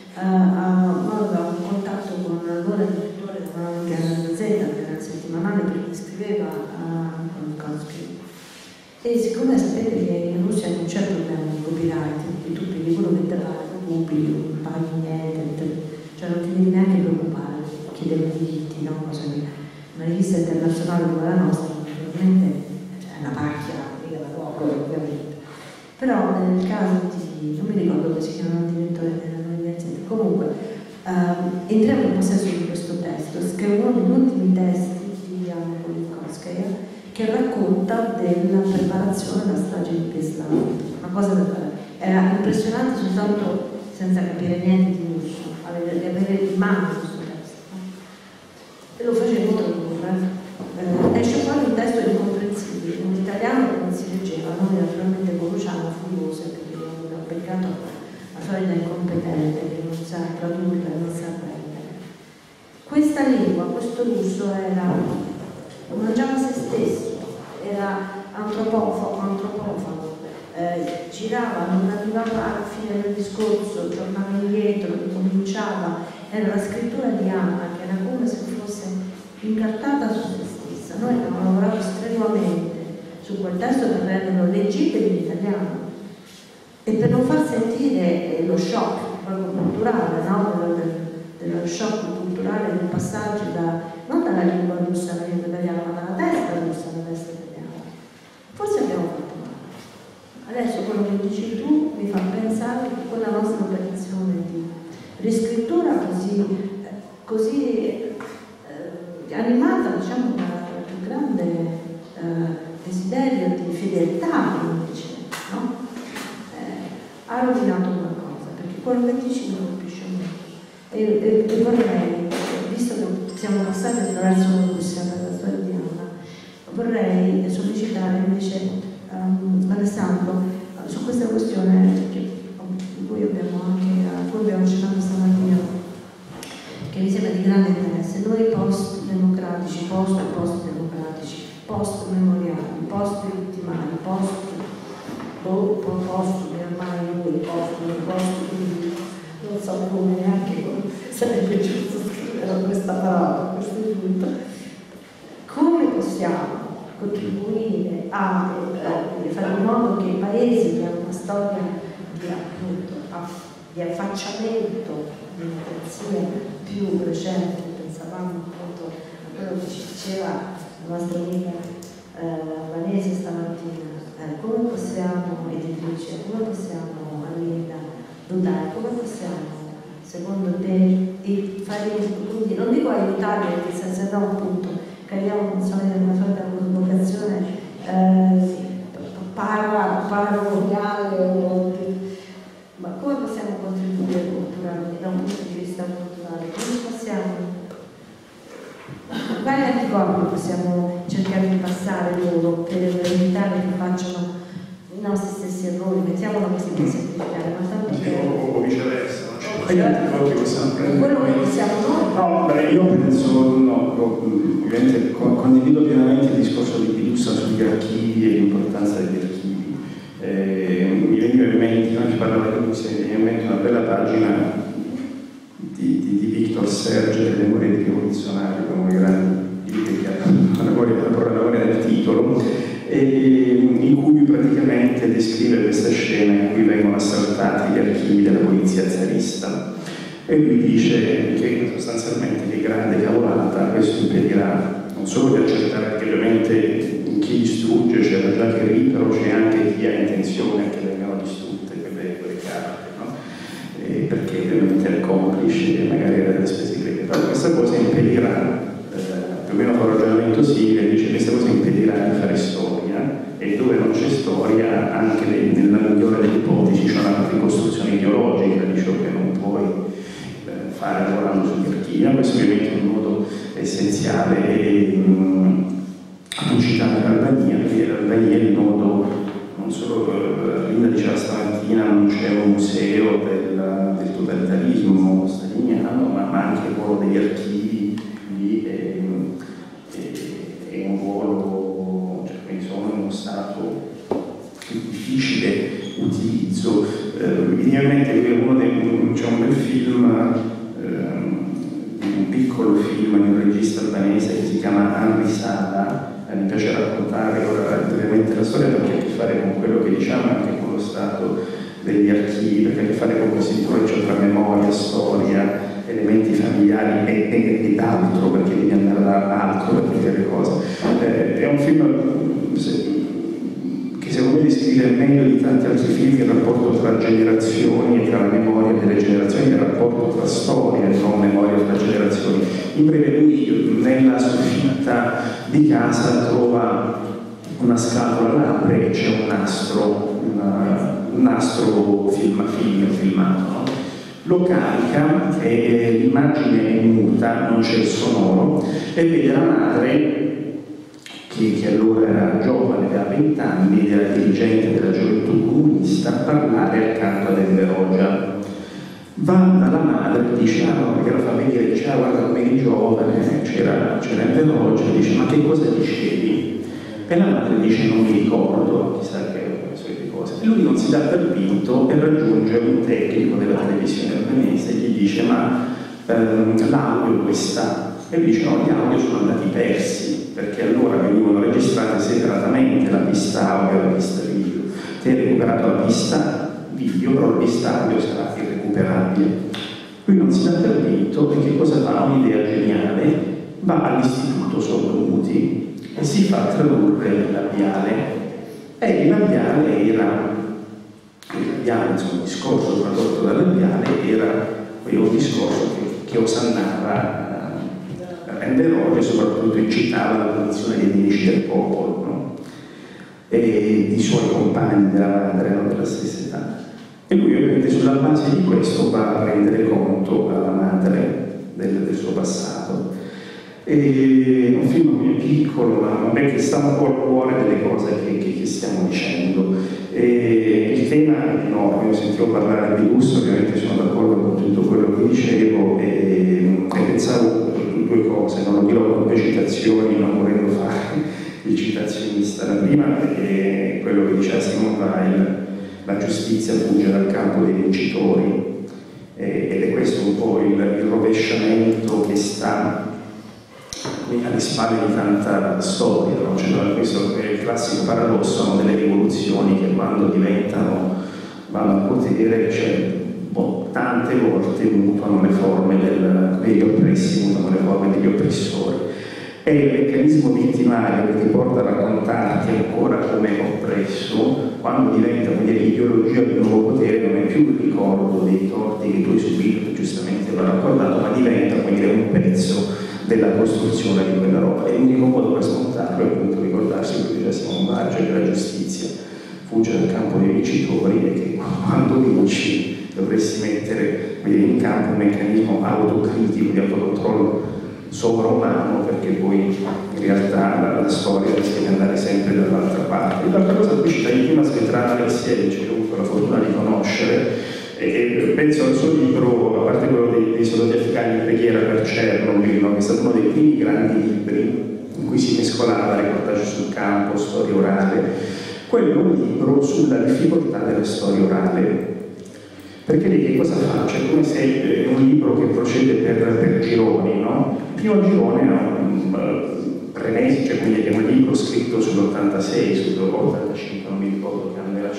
B: aveva un contatto con l'allora direttore della Gazzetta, che era il settimanale per cui scriveva a Politkovskaya. E siccome sapete che in Russia non c'è problema di copyright, di tutti di quello che te la occupi, non paghi niente, cioè non ti devi neanche preoccupare, chiedere i diritti, no? Cosa che una rivista internazionale come la nostra, naturalmente, è una pacchia, mica da poco, ovviamente. Però nel caso di, non mi ricordo come si chiama il direttore dell'università, comunque entriamo in possesso di questo testo, che è uno degli ultimi testi di Anna Politkovskaya, che racconta della preparazione della strage di Beslan. Una cosa era impressionante soltanto senza capire niente di russo, avere in mano questo testo. E lo facevo tradurre. Esce fuori un testo incomprensibile, in italiano non si leggeva, noi naturalmente con Luciano furiose perché abbiamo beccato la solita incompetente che non sa tradurre, non sa prendere. Questa lingua, questo russo mangiava se stesso, era antropofago, girava, non arrivava alla fine del discorso, tornava indietro, ricominciava, era la scrittura di Anna che era come se fosse incartata su se stessa. noi abbiamo lavorato strenuamente su quel testo per renderlo leggibile in italiano e per non far sentire lo shock proprio culturale, no? dello shock culturale del passaggio non dalla lingua russa alla lingua italiana, ma dalla testa russa alla testa italiana. Forse abbiamo fatto male. Adesso quello che dici tu mi fa pensare che quella nostra operazione di riscrittura così animata, diciamo, dal più grande desiderio di fedeltà, come dice, no? Ha rovinato qualcosa, perché quello che dici mi colpisce molto. E vorrei, visto che siamo passati attraverso la Russia per la storia di Anna, vorrei sollecitare invece Alessandro su questa questione di cui abbiamo accennato stamattina, che mi sembra di grande interesse. Noi post-democratici, post-democratici, post-memoriali, post-vittimari, post-postumi, ormai noi post-quindi non so come neanche sarebbe giusto scrivere questa parola, questo è giusto. Come possiamo contribuire a fare in modo che i paesi che hanno una storia di affacciamento di democrazia più recente, pensavamo appunto a quello che ci diceva la nostra amica Vanessa stamattina, come possiamo, editrice, come possiamo, Alinda, dotare, come possiamo, secondo te, fare, quindi non dico aiutare, perché se no appunto creiamo una sorta di vocazione paracoloniale, ma come possiamo contribuire culturalmente, da un punto di vista culturale? Come possiamo, quali anticorpi possiamo cercare di passare loro per evitare che facciano i nostri stessi errori? Mettiamolo così per semplificare, ma tanto
D: o viceversa. Quali anticorpi possiamo prendere?
B: Quello che possiamo noi?
D: No, beh, io penso, ovviamente condivido pienamente il discorso di Pilussa sugli archivi e l'importanza degli archivi. Mi veniva in mente, anche parlava di Russia, mi veniva in mente una bella pagina di Victor Serge, Le memorie dei rivoluzionari, uno dei grandi libri che ha la memoria del titolo, in cui praticamente descrive questa scena in cui vengono assaltati gli archivi della polizia zarista. E lui dice che sostanzialmente che grande cavolata, questo impedirà non solo di accertare, perché ovviamente chi distrugge c'era già che lì, però c'è anche chi ha intenzione che vengano distrutte quelle carte, no? Perché ovviamente è complice e magari era delle spese greche. Però questa cosa impedirà, più o meno fa un ragionamento simile, dice che questa cosa impedirà di fare storia, e dove non c'è storia, anche nella migliore delle ipotesi c'è una ricostruzione ideologica di ciò che non puoi fare lavorando sugli archivi. Questo ovviamente è un nodo essenziale, e tu citavi l'Albania, perché l'Albania è il nodo, non solo, Linda diceva stamattina, non c'è un museo del totalitarismo staliniano, ma anche il ruolo degli archivi lì è un ruolo, cioè, quindi sono in uno stato più difficile utilizzo. Mi viene in mente che c'è un bel film, un piccolo film di un regista albanese che si chiama Henri Sala. Mi piace raccontare ora brevemente la storia, perché ha a che fare con quello che diciamo, anche con lo stato degli archivi, perché ha a che fare con questo intreccio tra memoria, storia, elementi familiari ed altro, perché devi andare all'altro per vedere le cose. È un film che secondo me descrive meglio di tanti altri film il rapporto tra generazioni e tra la memoria delle generazioni, il rapporto tra storia e non memoria tra generazioni. In breve, lui nella soffitta di casa trova una scatola, l'apre e c'è un nastro filmato, no? Lo carica e l'immagine è muta, non c'è il sonoro, e vede la madre che allora era giovane, aveva 20 anni, era dirigente della gioventù comunista, a parlare accanto ad Enver Hoxha. Va dalla madre e dice, perché la fa vedere, dice, guarda come eri giovane, c'era Enver Hoxha, dice, ma che cosa dicevi? E la madre dice, non mi ricordo, chissà che le solite cose. E lui non si dà per vinto e raggiunge un tecnico della televisione albanese e gli dice, ma l'audio dove sta? E lui dice, no, gli audio sono andati persi. perché allora venivano registrate separatamente la pista audio e la pista video. Te hai recuperato la pista video, però la pista audio sarà irrecuperabile. Lui non si dà per vinto e che cosa fa? Un'idea geniale, va all'istituto sordomuti e si fa tradurre il labiale. E il labiale era, insomma, il discorso tradotto dal labiale era un discorso che osannava Renderoge e soprattutto incitava la posizione dei nemici del popolo, no? E i suoi compagni della madre, no? Della stessa età. E lui ovviamente sulla base di questo va a rendere conto alla madre del suo passato. E un film piccolo, ma che sta un po' al cuore delle cose che stiamo dicendo. E il tema è enorme, io sentivo parlare di Gusto, ovviamente sono d'accordo con tutto quello che dicevo e pensavo due cose, non lo dirò con le citazioni, non volendo fare il citazionista. La prima è quello che diceva Simone Weil: la giustizia fugge dal campo dei vincitori, ed è questo un po' il rovesciamento che sta alle spalle di tanta storia, no? Cioè, questo è il classico paradosso, no, delle rivoluzioni che quando vanno al potere, cioè, tante volte mutano le forme degli oppressi, mutano le forme degli oppressori. È il meccanismo vittimario che ti porta a raccontarti ancora come oppresso, quando diventa l'ideologia del nuovo potere, non è più il ricordo dei torti che tu hai subito, che giustamente va raccontato, ma diventa un pezzo della costruzione di quella roba. E l'unico modo per smontarlo è appunto ricordarsi quello che diceva Simone Weil, che la giustizia fugge dal campo dei vincitori e che quando vinci dovresti mettere in campo un meccanismo autocritico di autocontrollo sovraumano, perché poi in realtà la storia rischia di andare sempre dall'altra parte. L'altra cosa che citai prima, Svetlana Alexievich, che ho avuto la fortuna di conoscere, e penso al suo libro, a parte quello dei soldati afghani in preghiera per Chernobyl, no? Che è stato uno dei primi grandi libri in cui si mescolava reportage sul campo, storia orale. Quello è un libro sulla difficoltà della storia orale, perché lì che cosa fa? Cioè, come se è un libro che procede per gironi, no? Il primo girone è un Renesi, cioè quindi è un libro scritto sull'86, sull'85, non mi ricordo che anno era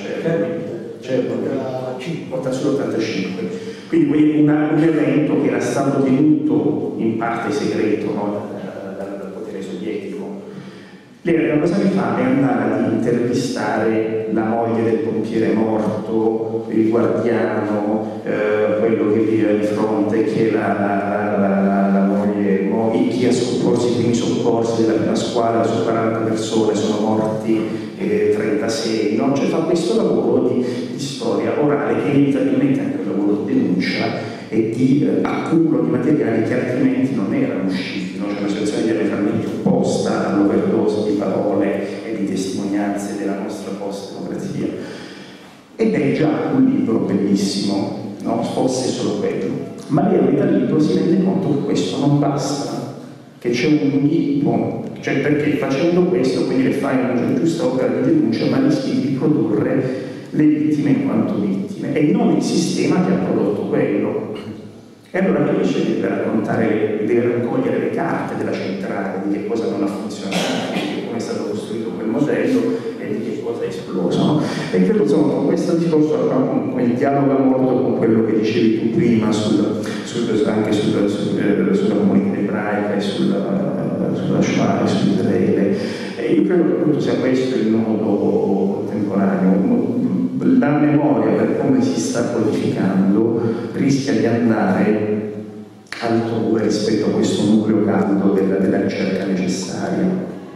D: sull'85, quindi un evento che era stato tenuto in parte segreto, no? dal potere sovietico. Lei la cosa che fa è andare ad intervistare la moglie del pompiere morto, il guardiano, quello che vive di fronte, che è la moglie, chi ha soccorso, i primi soccorsi della prima squadra, su 40 persone sono morti 36, no? Cioè fa questo lavoro di storia orale che inevitabilmente anche un lavoro di denuncia e di accumulo di materiali che altrimenti non erano usciti, no? C'è una situazione diametralmente opposta all'overdose di parole e di testimonianze della nostra post-democrazia. Ed è già un libro bellissimo, no? Fosse solo quello. Ma lei a metà libro si rende conto che questo non basta, che c'è un inghippo, cioè perché facendo questo quindi le fai una giusta opera di denuncia, ma rischi di produrre le vittime in quanto vittime e non il sistema che ha prodotto quello. E allora invece deve raccogliere le carte della centrale di che cosa non ha funzionato, di come è stato costruito quel modello e di che cosa è esploso, no? E credo insomma con questo discorso il dialogo molto con quello che dicevi tu prima anche sulla comunità ebraica e sulla Shoah e su Israele. E io credo che appunto sia questo il nodo contemporaneo. La memoria, per come si sta codificando, rischia di andare altrove rispetto a questo nucleo caldo della ricerca necessaria.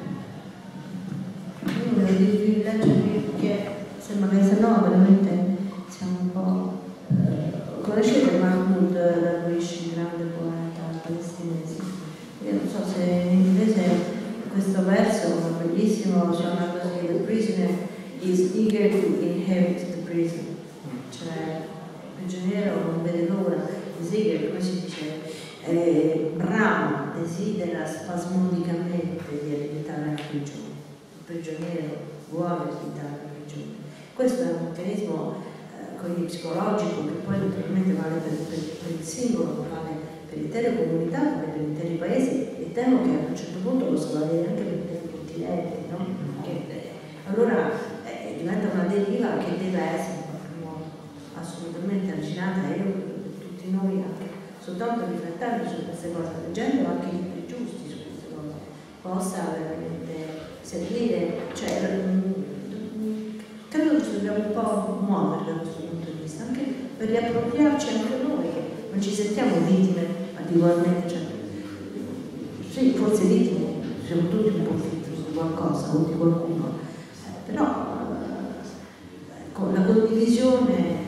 B: Che sembra che se no veramente siamo un po'... Conoscete Mahmoud Darwish, il grande poeta palestinese? Io non so se in inglese questo verso è bellissimo, suona così: the prisoner is eager to inherit the prison, cioè il prigioniero non vede l'ora, is eager, come si dice, brama, desidera spasmodicamente di ereditare la prigione. Il prigioniero vuole ereditare la prigione. Questo è un meccanismo psicologico che poi naturalmente vale per il singolo, vale per intere comunità come per interi paesi, e temo che a un certo punto possa valere anche per interi continenti, no? Allora diventa una deriva che deve essere assolutamente arginata, e io tutti noi anche soltanto riflettendo su queste cose, leggendo anche i libri giusti su queste cose, possa veramente servire, cioè credo che ci dobbiamo un po' muovere da questo punto di vista, anche per riappropriarci anche noi, che non ci sentiamo vittime particolarmente, cioè, sì, forse vittime, siamo tutti un po' vittime di qualcosa o di qualcuno, però con la condivisione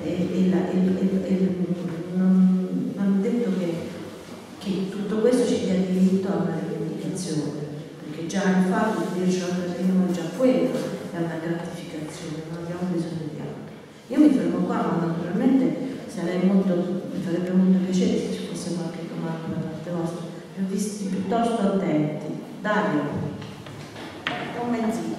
B: non è detto che tutto questo ci dia diritto a una rivendicazione, perché già il fatto di dirci che teniamo già quello è una gratificazione, non abbiamo bisogno di altro. Io mi fermo qua, ma naturalmente mi farebbe molto piacere se ci fosse qualche domanda da parte vostra. Li ho visti piuttosto attenti. Dario, un mezzino.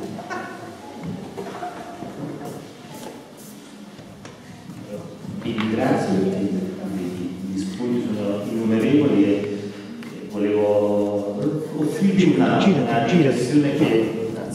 E: Vi ringrazio perché gli spunti sono innumerevoli e volevo offrirvi una riflessione che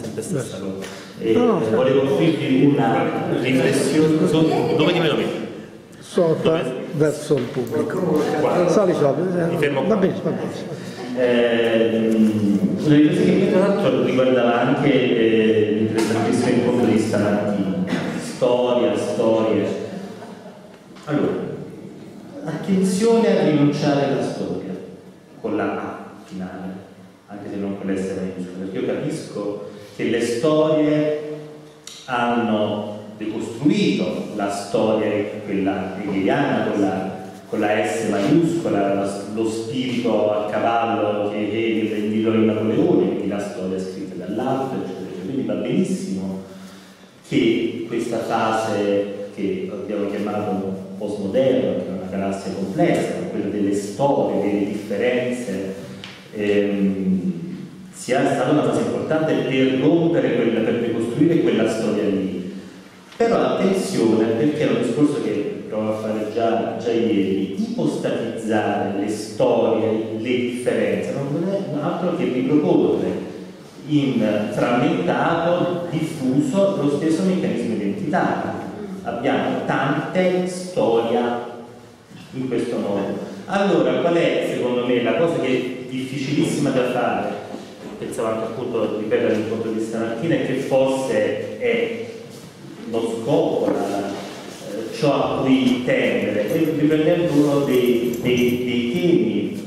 E: volevo offrirvi una riflessione. Dove ti vedo me?
F: Sopra, verso il pubblico. Sali sopra.
E: Mi fermo qua.
F: Va bene, va bene.
E: Una riflessione che tra l'altro riguardava anche l'interessantissimo incontro di stamattina. Storie. Allora, attenzione a rinunciare alla storia, con la A finale, anche se non con l'S maiuscola, perché io capisco che le storie hanno decostruito la storia, quella hegeliana, con la S maiuscola, lo spirito a cavallo che Hegel indicò in Napoleone, quindi la storia scritta dall'alto, eccetera. Quindi va benissimo che questa fase che abbiamo chiamato postmoderno, che è una galassia complessa, quella delle storie, delle differenze, sia stata una fase importante per rompere per ricostruire quella storia lì. Però attenzione, perché è un discorso che provo a fare già ieri, ipostatizzare le storie, le differenze, non è altro che riproporre in frammentato, diffuso, lo stesso meccanismo identitario. Abbiamo tante storie in questo modo. Allora, qual è secondo me la cosa che è difficilissima da fare? Pensavo anche appunto, ripeto, all'incontro di stamattina, è che forse è lo scopo, ciò a cui tendere, e riprendendo uno dei temi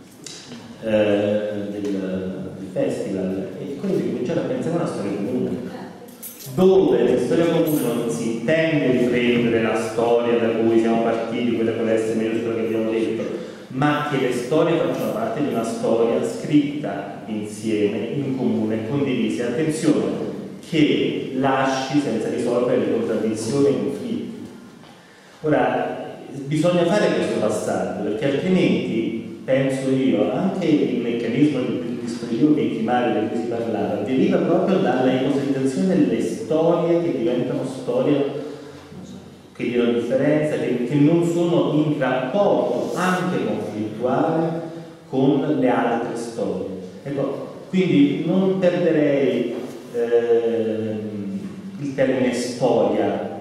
E: del festival, è quello di cominciare a pensare a una storia comune, dove la storia comune non si intende riprendere la storia da cui siamo partiti, quella con l'S maiuscola che abbiamo detto, ma che le storie facciano parte di una storia scritta insieme, in comune, condivisa. Attenzione, che lasci senza risolvere le contraddizioni e i conflitti. Ora, bisogna fare questo passaggio, perché altrimenti, penso io, anche il meccanismo del dispositivo vittimario di cui si parlava deriva proprio dalla ipotizzazione delle storie che diventano storie che diano differenza, che non sono in rapporto anche conflittuale con le altre storie. Ecco, quindi non perderei il termine storia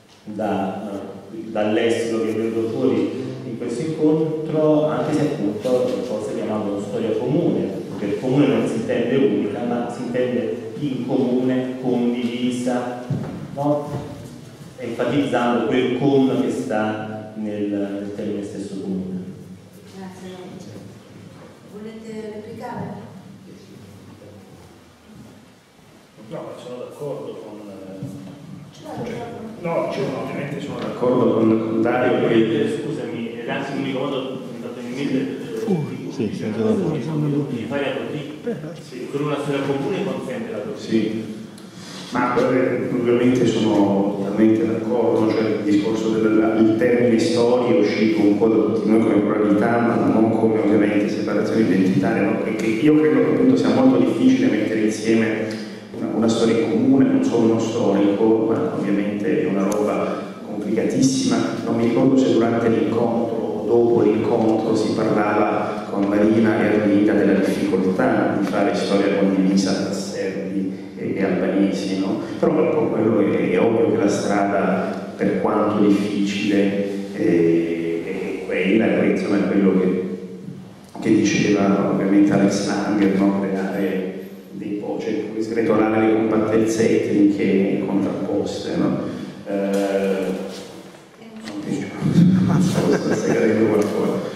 E: dal lessico che vedo fuori in questo incontro, anche se appunto forse chiamando storia comune, perché comune non si intende unica, ma si intende in comune, condivisa, no? Enfatizzando quel con che sta nel termine stesso comune.
B: Grazie. Volete replicare?
D: No, sono d'accordo con... ovviamente sono d'accordo con Dario.
E: Scusami, anzi l'unico modo di fare così, con una storia comune consente la così.
D: Sì. Ma ovviamente sono totalmente d'accordo, cioè il discorso del termine storia è uscito un po' da tutti noi come pluralità, ma non come ovviamente separazione identitaria, no? Perché io credo che appunto sia molto difficile mettere insieme una storia comune, non solo uno storico, ma ovviamente è una roba complicatissima. Non mi ricordo se durante l'incontro dopo l'incontro si parlava con Marina e Armida della difficoltà di fare storia condivisa tra serbi e albanesi, no? Però quello è ovvio che la strada, per quanto difficile, è quella, insomma, è quello che diceva ovviamente Alex Langer, no? Creare dei cioè, sgretolare le compattezze etniche contrapposte, no? Non dico, stai cadendo qualcosa.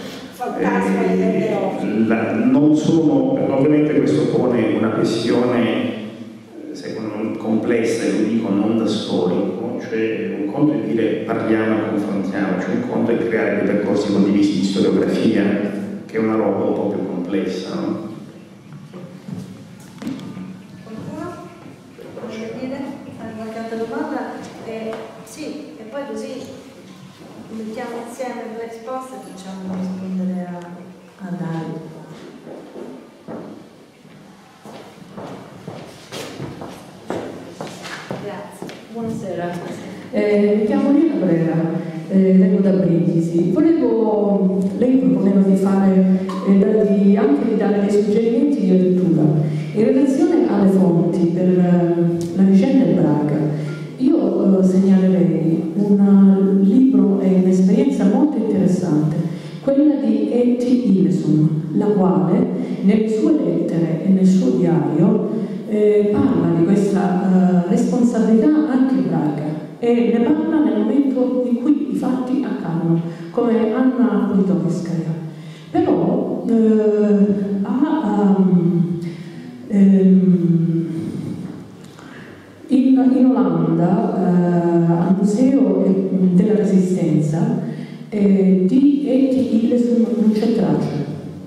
D: Non sono, ovviamente questo pone una questione secondo me complessa, e lo dico non da storico, cioè un conto è dire parliamo e confrontiamoci, un conto è creare dei percorsi condivisi di storiografia, che è una roba un po' più complessa, no?
B: Qualcuno? Vuole dire? Fare qualche altra domanda? Sì, e poi così mettiamo insieme due risposte e facciamo rispondere a Dario. Grazie.
G: Buonasera, mi chiamo Lina Brera, vengo da Brindisi. Lei proponeva di fare, anche di dare dei suggerimenti di lettura. In relazione alle fonti della vicenda di Braga, io segnalerei un libro e un'esperienza molto interessante, quella di E.T. Hillesum, la quale nelle sue lettere e nel suo diario parla di questa responsabilità anche Braga, e ne parla nel momento in cui i fatti accadono, come Anna Politkovskaya. Però in Olanda, al Museo della Resistenza, di E.T. Hillesum non c'è traccia.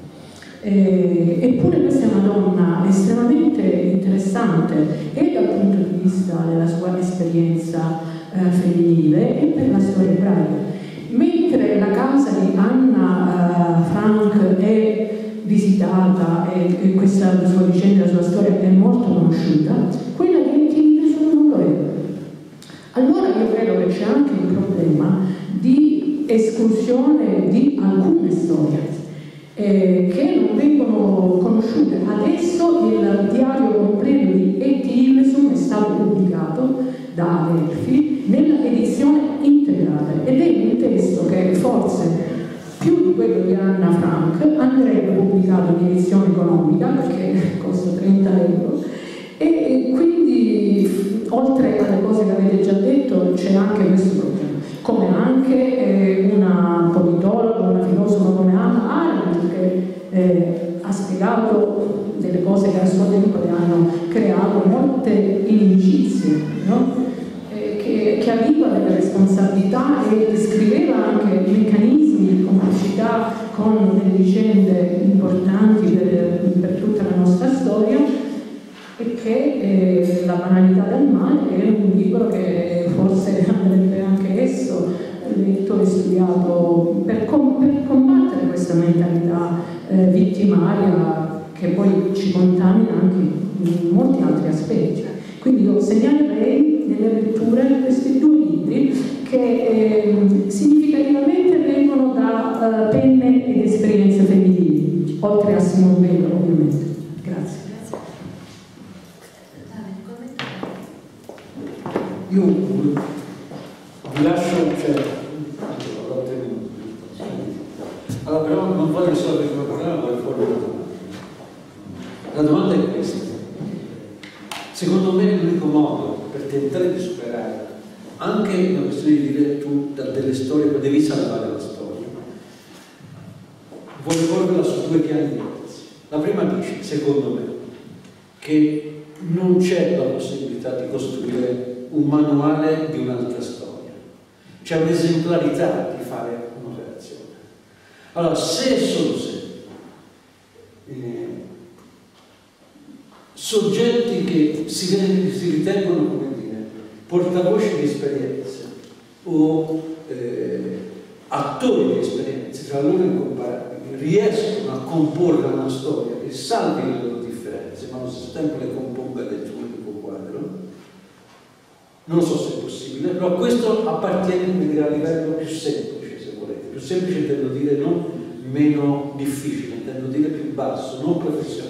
G: Eppure questa è una donna estremamente interessante e dal punto di vista della sua esperienza femminile e per la storia ebraica. Mentre la casa di Anna Frank è visitata e questa sua vicenda, la sua storia è molto conosciuta, quella di E.T. Hillesum non lo è. Allora io credo che c'è anche un problema di esclusione di alcune storie che non vengono conosciute. Adesso il diario completo di E.T. Hillesum è stato pubblicato da Adelphi nella edizione integrale ed è un testo che forse più di quello di Anna Frank andrebbe pubblicato in edizione economica, perché costa 30 euro, e quindi oltre alle cose che avete già detto c'è anche questo problema, come anche una politologa, una filosofo come Anna Arendt, che ha spiegato delle cose che a suo tempo le hanno creato molte inimicizie, no? Che aveva delle responsabilità e descriveva anche meccanismi di complicità con delle vicende importanti per tutta la nostra storia, e che La banalità del male è un libro che forse andrebbe anche esso letto e studiato per combattere questa mentalità vittimaria che poi ci contamina anche in molti altri aspetti. Quindi io segnalerei nelle letture questi due libri che significativamente vengono da penne ed esperienze femminili, oltre a Simone Veil, ovviamente. Grazie.
C: Io vi lascio, allora, però non voglio risolvere il problema, voglio fare una domanda. La domanda è questa. Secondo me l'unico modo per tentare di superare anche una questione di lettura delle storie, perché devi salvare la storia, voglio porla su due piani diversi. La prima dice, secondo me, che non c'è la possibilità di costruire un manuale di un'altra storia, c'è un'esemplarità di fare un'operazione. Allora, se solo se soggetti che si ritengono, come dire, portavoce di esperienze o attori di esperienze tra loro incomparabili riescono a comporre una storia che salvi le loro differenze ma allo stesso tempo le componga dentro un unico quadro, non so se è possibile, però questo appartiene a livello più semplice, se volete, Più semplice intendo dire non meno difficile, intendo dire più basso, non professionale.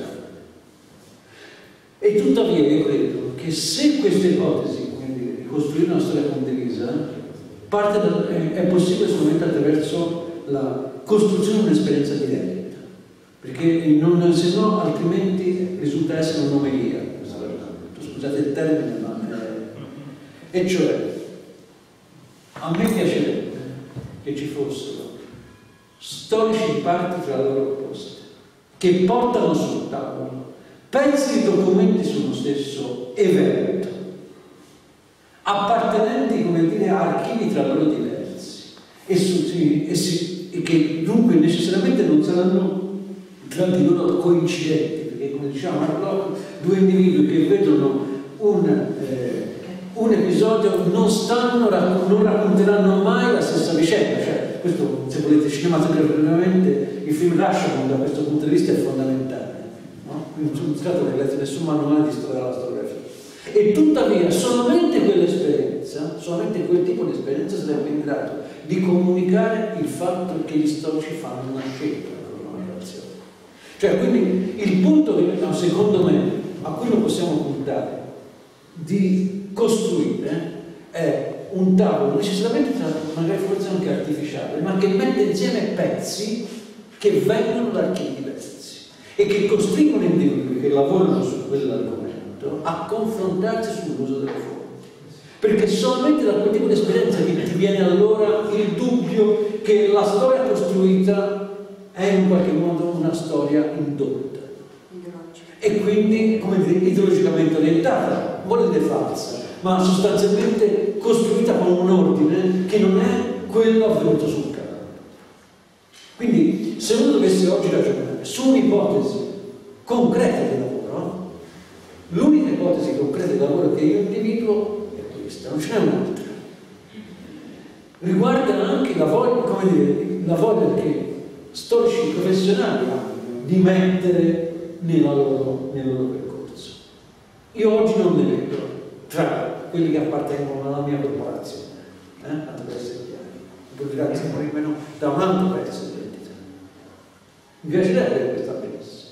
C: E tuttavia io credo che se questa ipotesi, quindi di costruire una storia condivisa, è possibile solamente attraverso la costruzione di un'esperienza diretta, perché se no altrimenti risulta essere un'omelia, scusate il termine, ma e cioè a me piacerebbe che ci fossero storici di parti tra loro opposte che portano sul tavolo pezzi di documenti sullo stesso evento, appartenenti, come dire, a archivi tra loro diversi e che dunque necessariamente non saranno tra di loro coincidenti, perché come diciamo a Bloch, due individui che vedono un episodio non racconteranno mai la stessa vicenda. Cioè, questo, se volete, cinematograficamente il film Rashomon da questo punto di vista è fondamentale, no? Non sono stato che letto nessun manuale di storia della fotografia. E tuttavia solamente quell'esperienza, solamente quel tipo di esperienza sarebbe in grado di comunicare il fatto che gli storici fanno una scelta nella loro narrazione. Cioè, quindi il punto che secondo me a cui lo possiamo puntare di costruire è un tavolo necessariamente magari forse anche artificiale, ma che mette insieme pezzi che vengono da archivi diversi e che costringono individui che lavorano su quell'argomento a confrontarsi sull'uso delle fonti, perché solamente da quel tipo di esperienza ti viene allora il dubbio che la storia costruita è in qualche modo una storia indotta e quindi, come dire, ideologicamente orientata, vuole dire falsa, ma sostanzialmente costruita con un ordine che non è quello avvenuto sul campo. Quindi, se uno dovesse oggi ragionare su un'ipotesi concreta di lavoro, l'unica ipotesi concreta di lavoro che io individuo è questa, non ce n'è un'altra. Riguarda anche la voglia che storici professionali hanno di mettere nel loro percorso. Io oggi non ne vedo tra quelli che appartengono alla mia corporazione, tanto per essere chiari, grazie almeno da un altro pezzo di identità. Mi piacerebbe che questo avvenisse.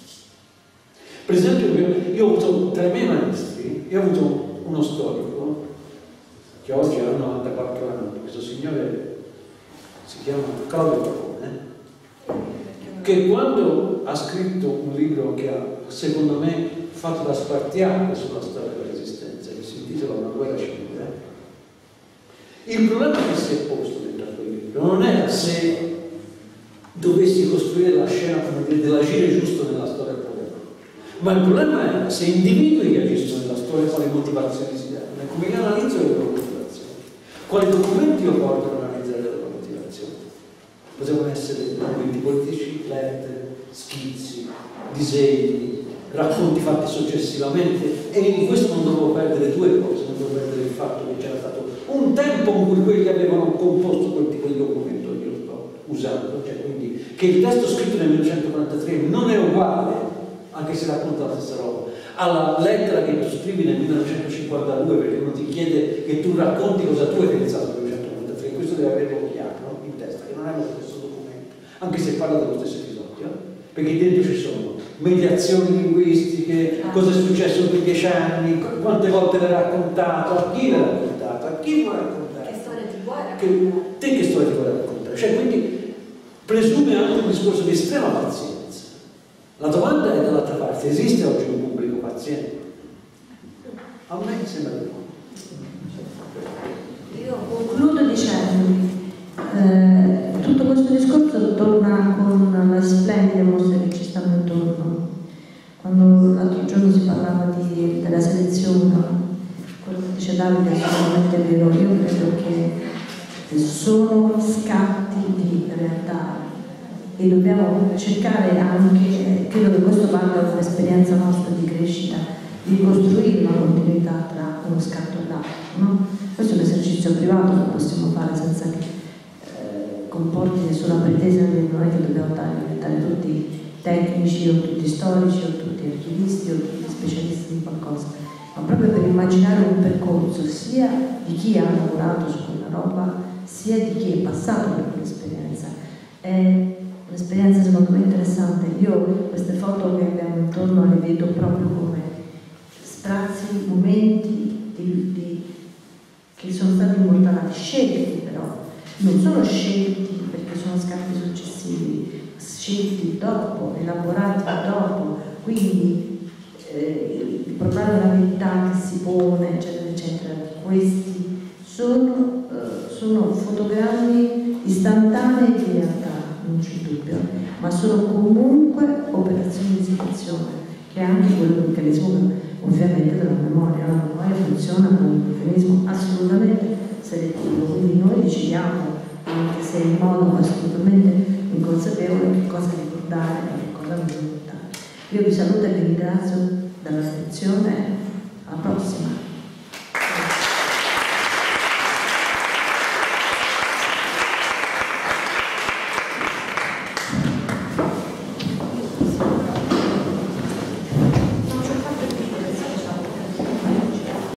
C: Per esempio, io ho avuto tra i miei maestri, io ho avuto uno storico che oggi ha 94 anni, questo signore si chiama Claudio Capone, che quando ha scritto un libro che ha, secondo me, fatto da spartiacque sulla storia della Resistenza, che si intitola Una guerra civile, il problema che si è posto dentro a quel libro non era se dovessi costruire la scena, come dire, dell'agire giusto nella storia del problema, ma il problema era se individui che agiscono nella storia quali motivazioni si danno, come io analizzo le loro motivazioni, quali documenti io porto ad analizzare le loro motivazioni. Potevano essere documenti politici, lettere, schizzi, disegni, racconti fatti successivamente, e in questo non dovevo perdere due cose. Non dovevo perdere il fatto che c'era stato un tempo in cui quelli avevano composto quel tipo di documento che io sto usando, cioè quindi che il testo scritto nel 1943 non è uguale, anche se racconta la stessa roba, alla lettera che tu scrivi nel 1952, perché uno ti chiede che tu racconti cosa tu hai pensato nel 1943. Questo deve averlo chiaro, no? In testa, che non è lo stesso documento, anche se parla dello stesso episodio, perché dentro ci sono mediazioni linguistiche, cosa è successo in quei 10 anni, quante volte l'hai raccontato, a chi l'hai raccontato, a chi vuoi raccontare,
B: che storia ti vuoi raccontare,
C: te che storia ti vuoi raccontare. Cioè, quindi presume anche un discorso di estrema pazienza. La domanda è dall'altra parte: esiste oggi un pubblico paziente? A me sembra di no.
B: Io concludo dicendo tutto questo discorso torna con le splendide mostre che ci stanno intorno. Quando l'altro giorno si parlava della selezione, quello che dice Davide è assolutamente vero. Io credo che sono scatti di realtà e dobbiamo cercare anche, credo che questo vada da un'esperienza nostra di crescita, di costruire una continuità tra uno scatto e l'altro, no? Questo è un esercizio privato che possiamo fare senza che comporti nessuna pretesa, non è che dobbiamo diventare tutti tecnici o tutti storici o tutti archivisti o tutti specialisti di qualcosa, ma proprio per immaginare un percorso sia di chi ha lavorato su quella roba sia di chi è passato per quell'esperienza. È un'esperienza secondo me interessante. Io queste foto che abbiamo intorno le vedo proprio come sprazzi, momenti che sono stati immortalati, scelti però, non sono scelti perché sono scatti successivi, scelti dopo, elaborati dopo, quindi il problema della verità che si pone, eccetera, eccetera, questi sono fotogrammi istantanei di realtà, non c'è dubbio, ma sono comunque operazioni di situazione, che è anche quello del meccanismo ovviamente della memoria. La memoria funziona con un meccanismo assolutamente selettivo, quindi noi decidiamo, anche se in modo assolutamente inconsapevole, che cosa ricordare e che cosa non ricordare. Io vi saluto e vi ringrazio dell'attenzione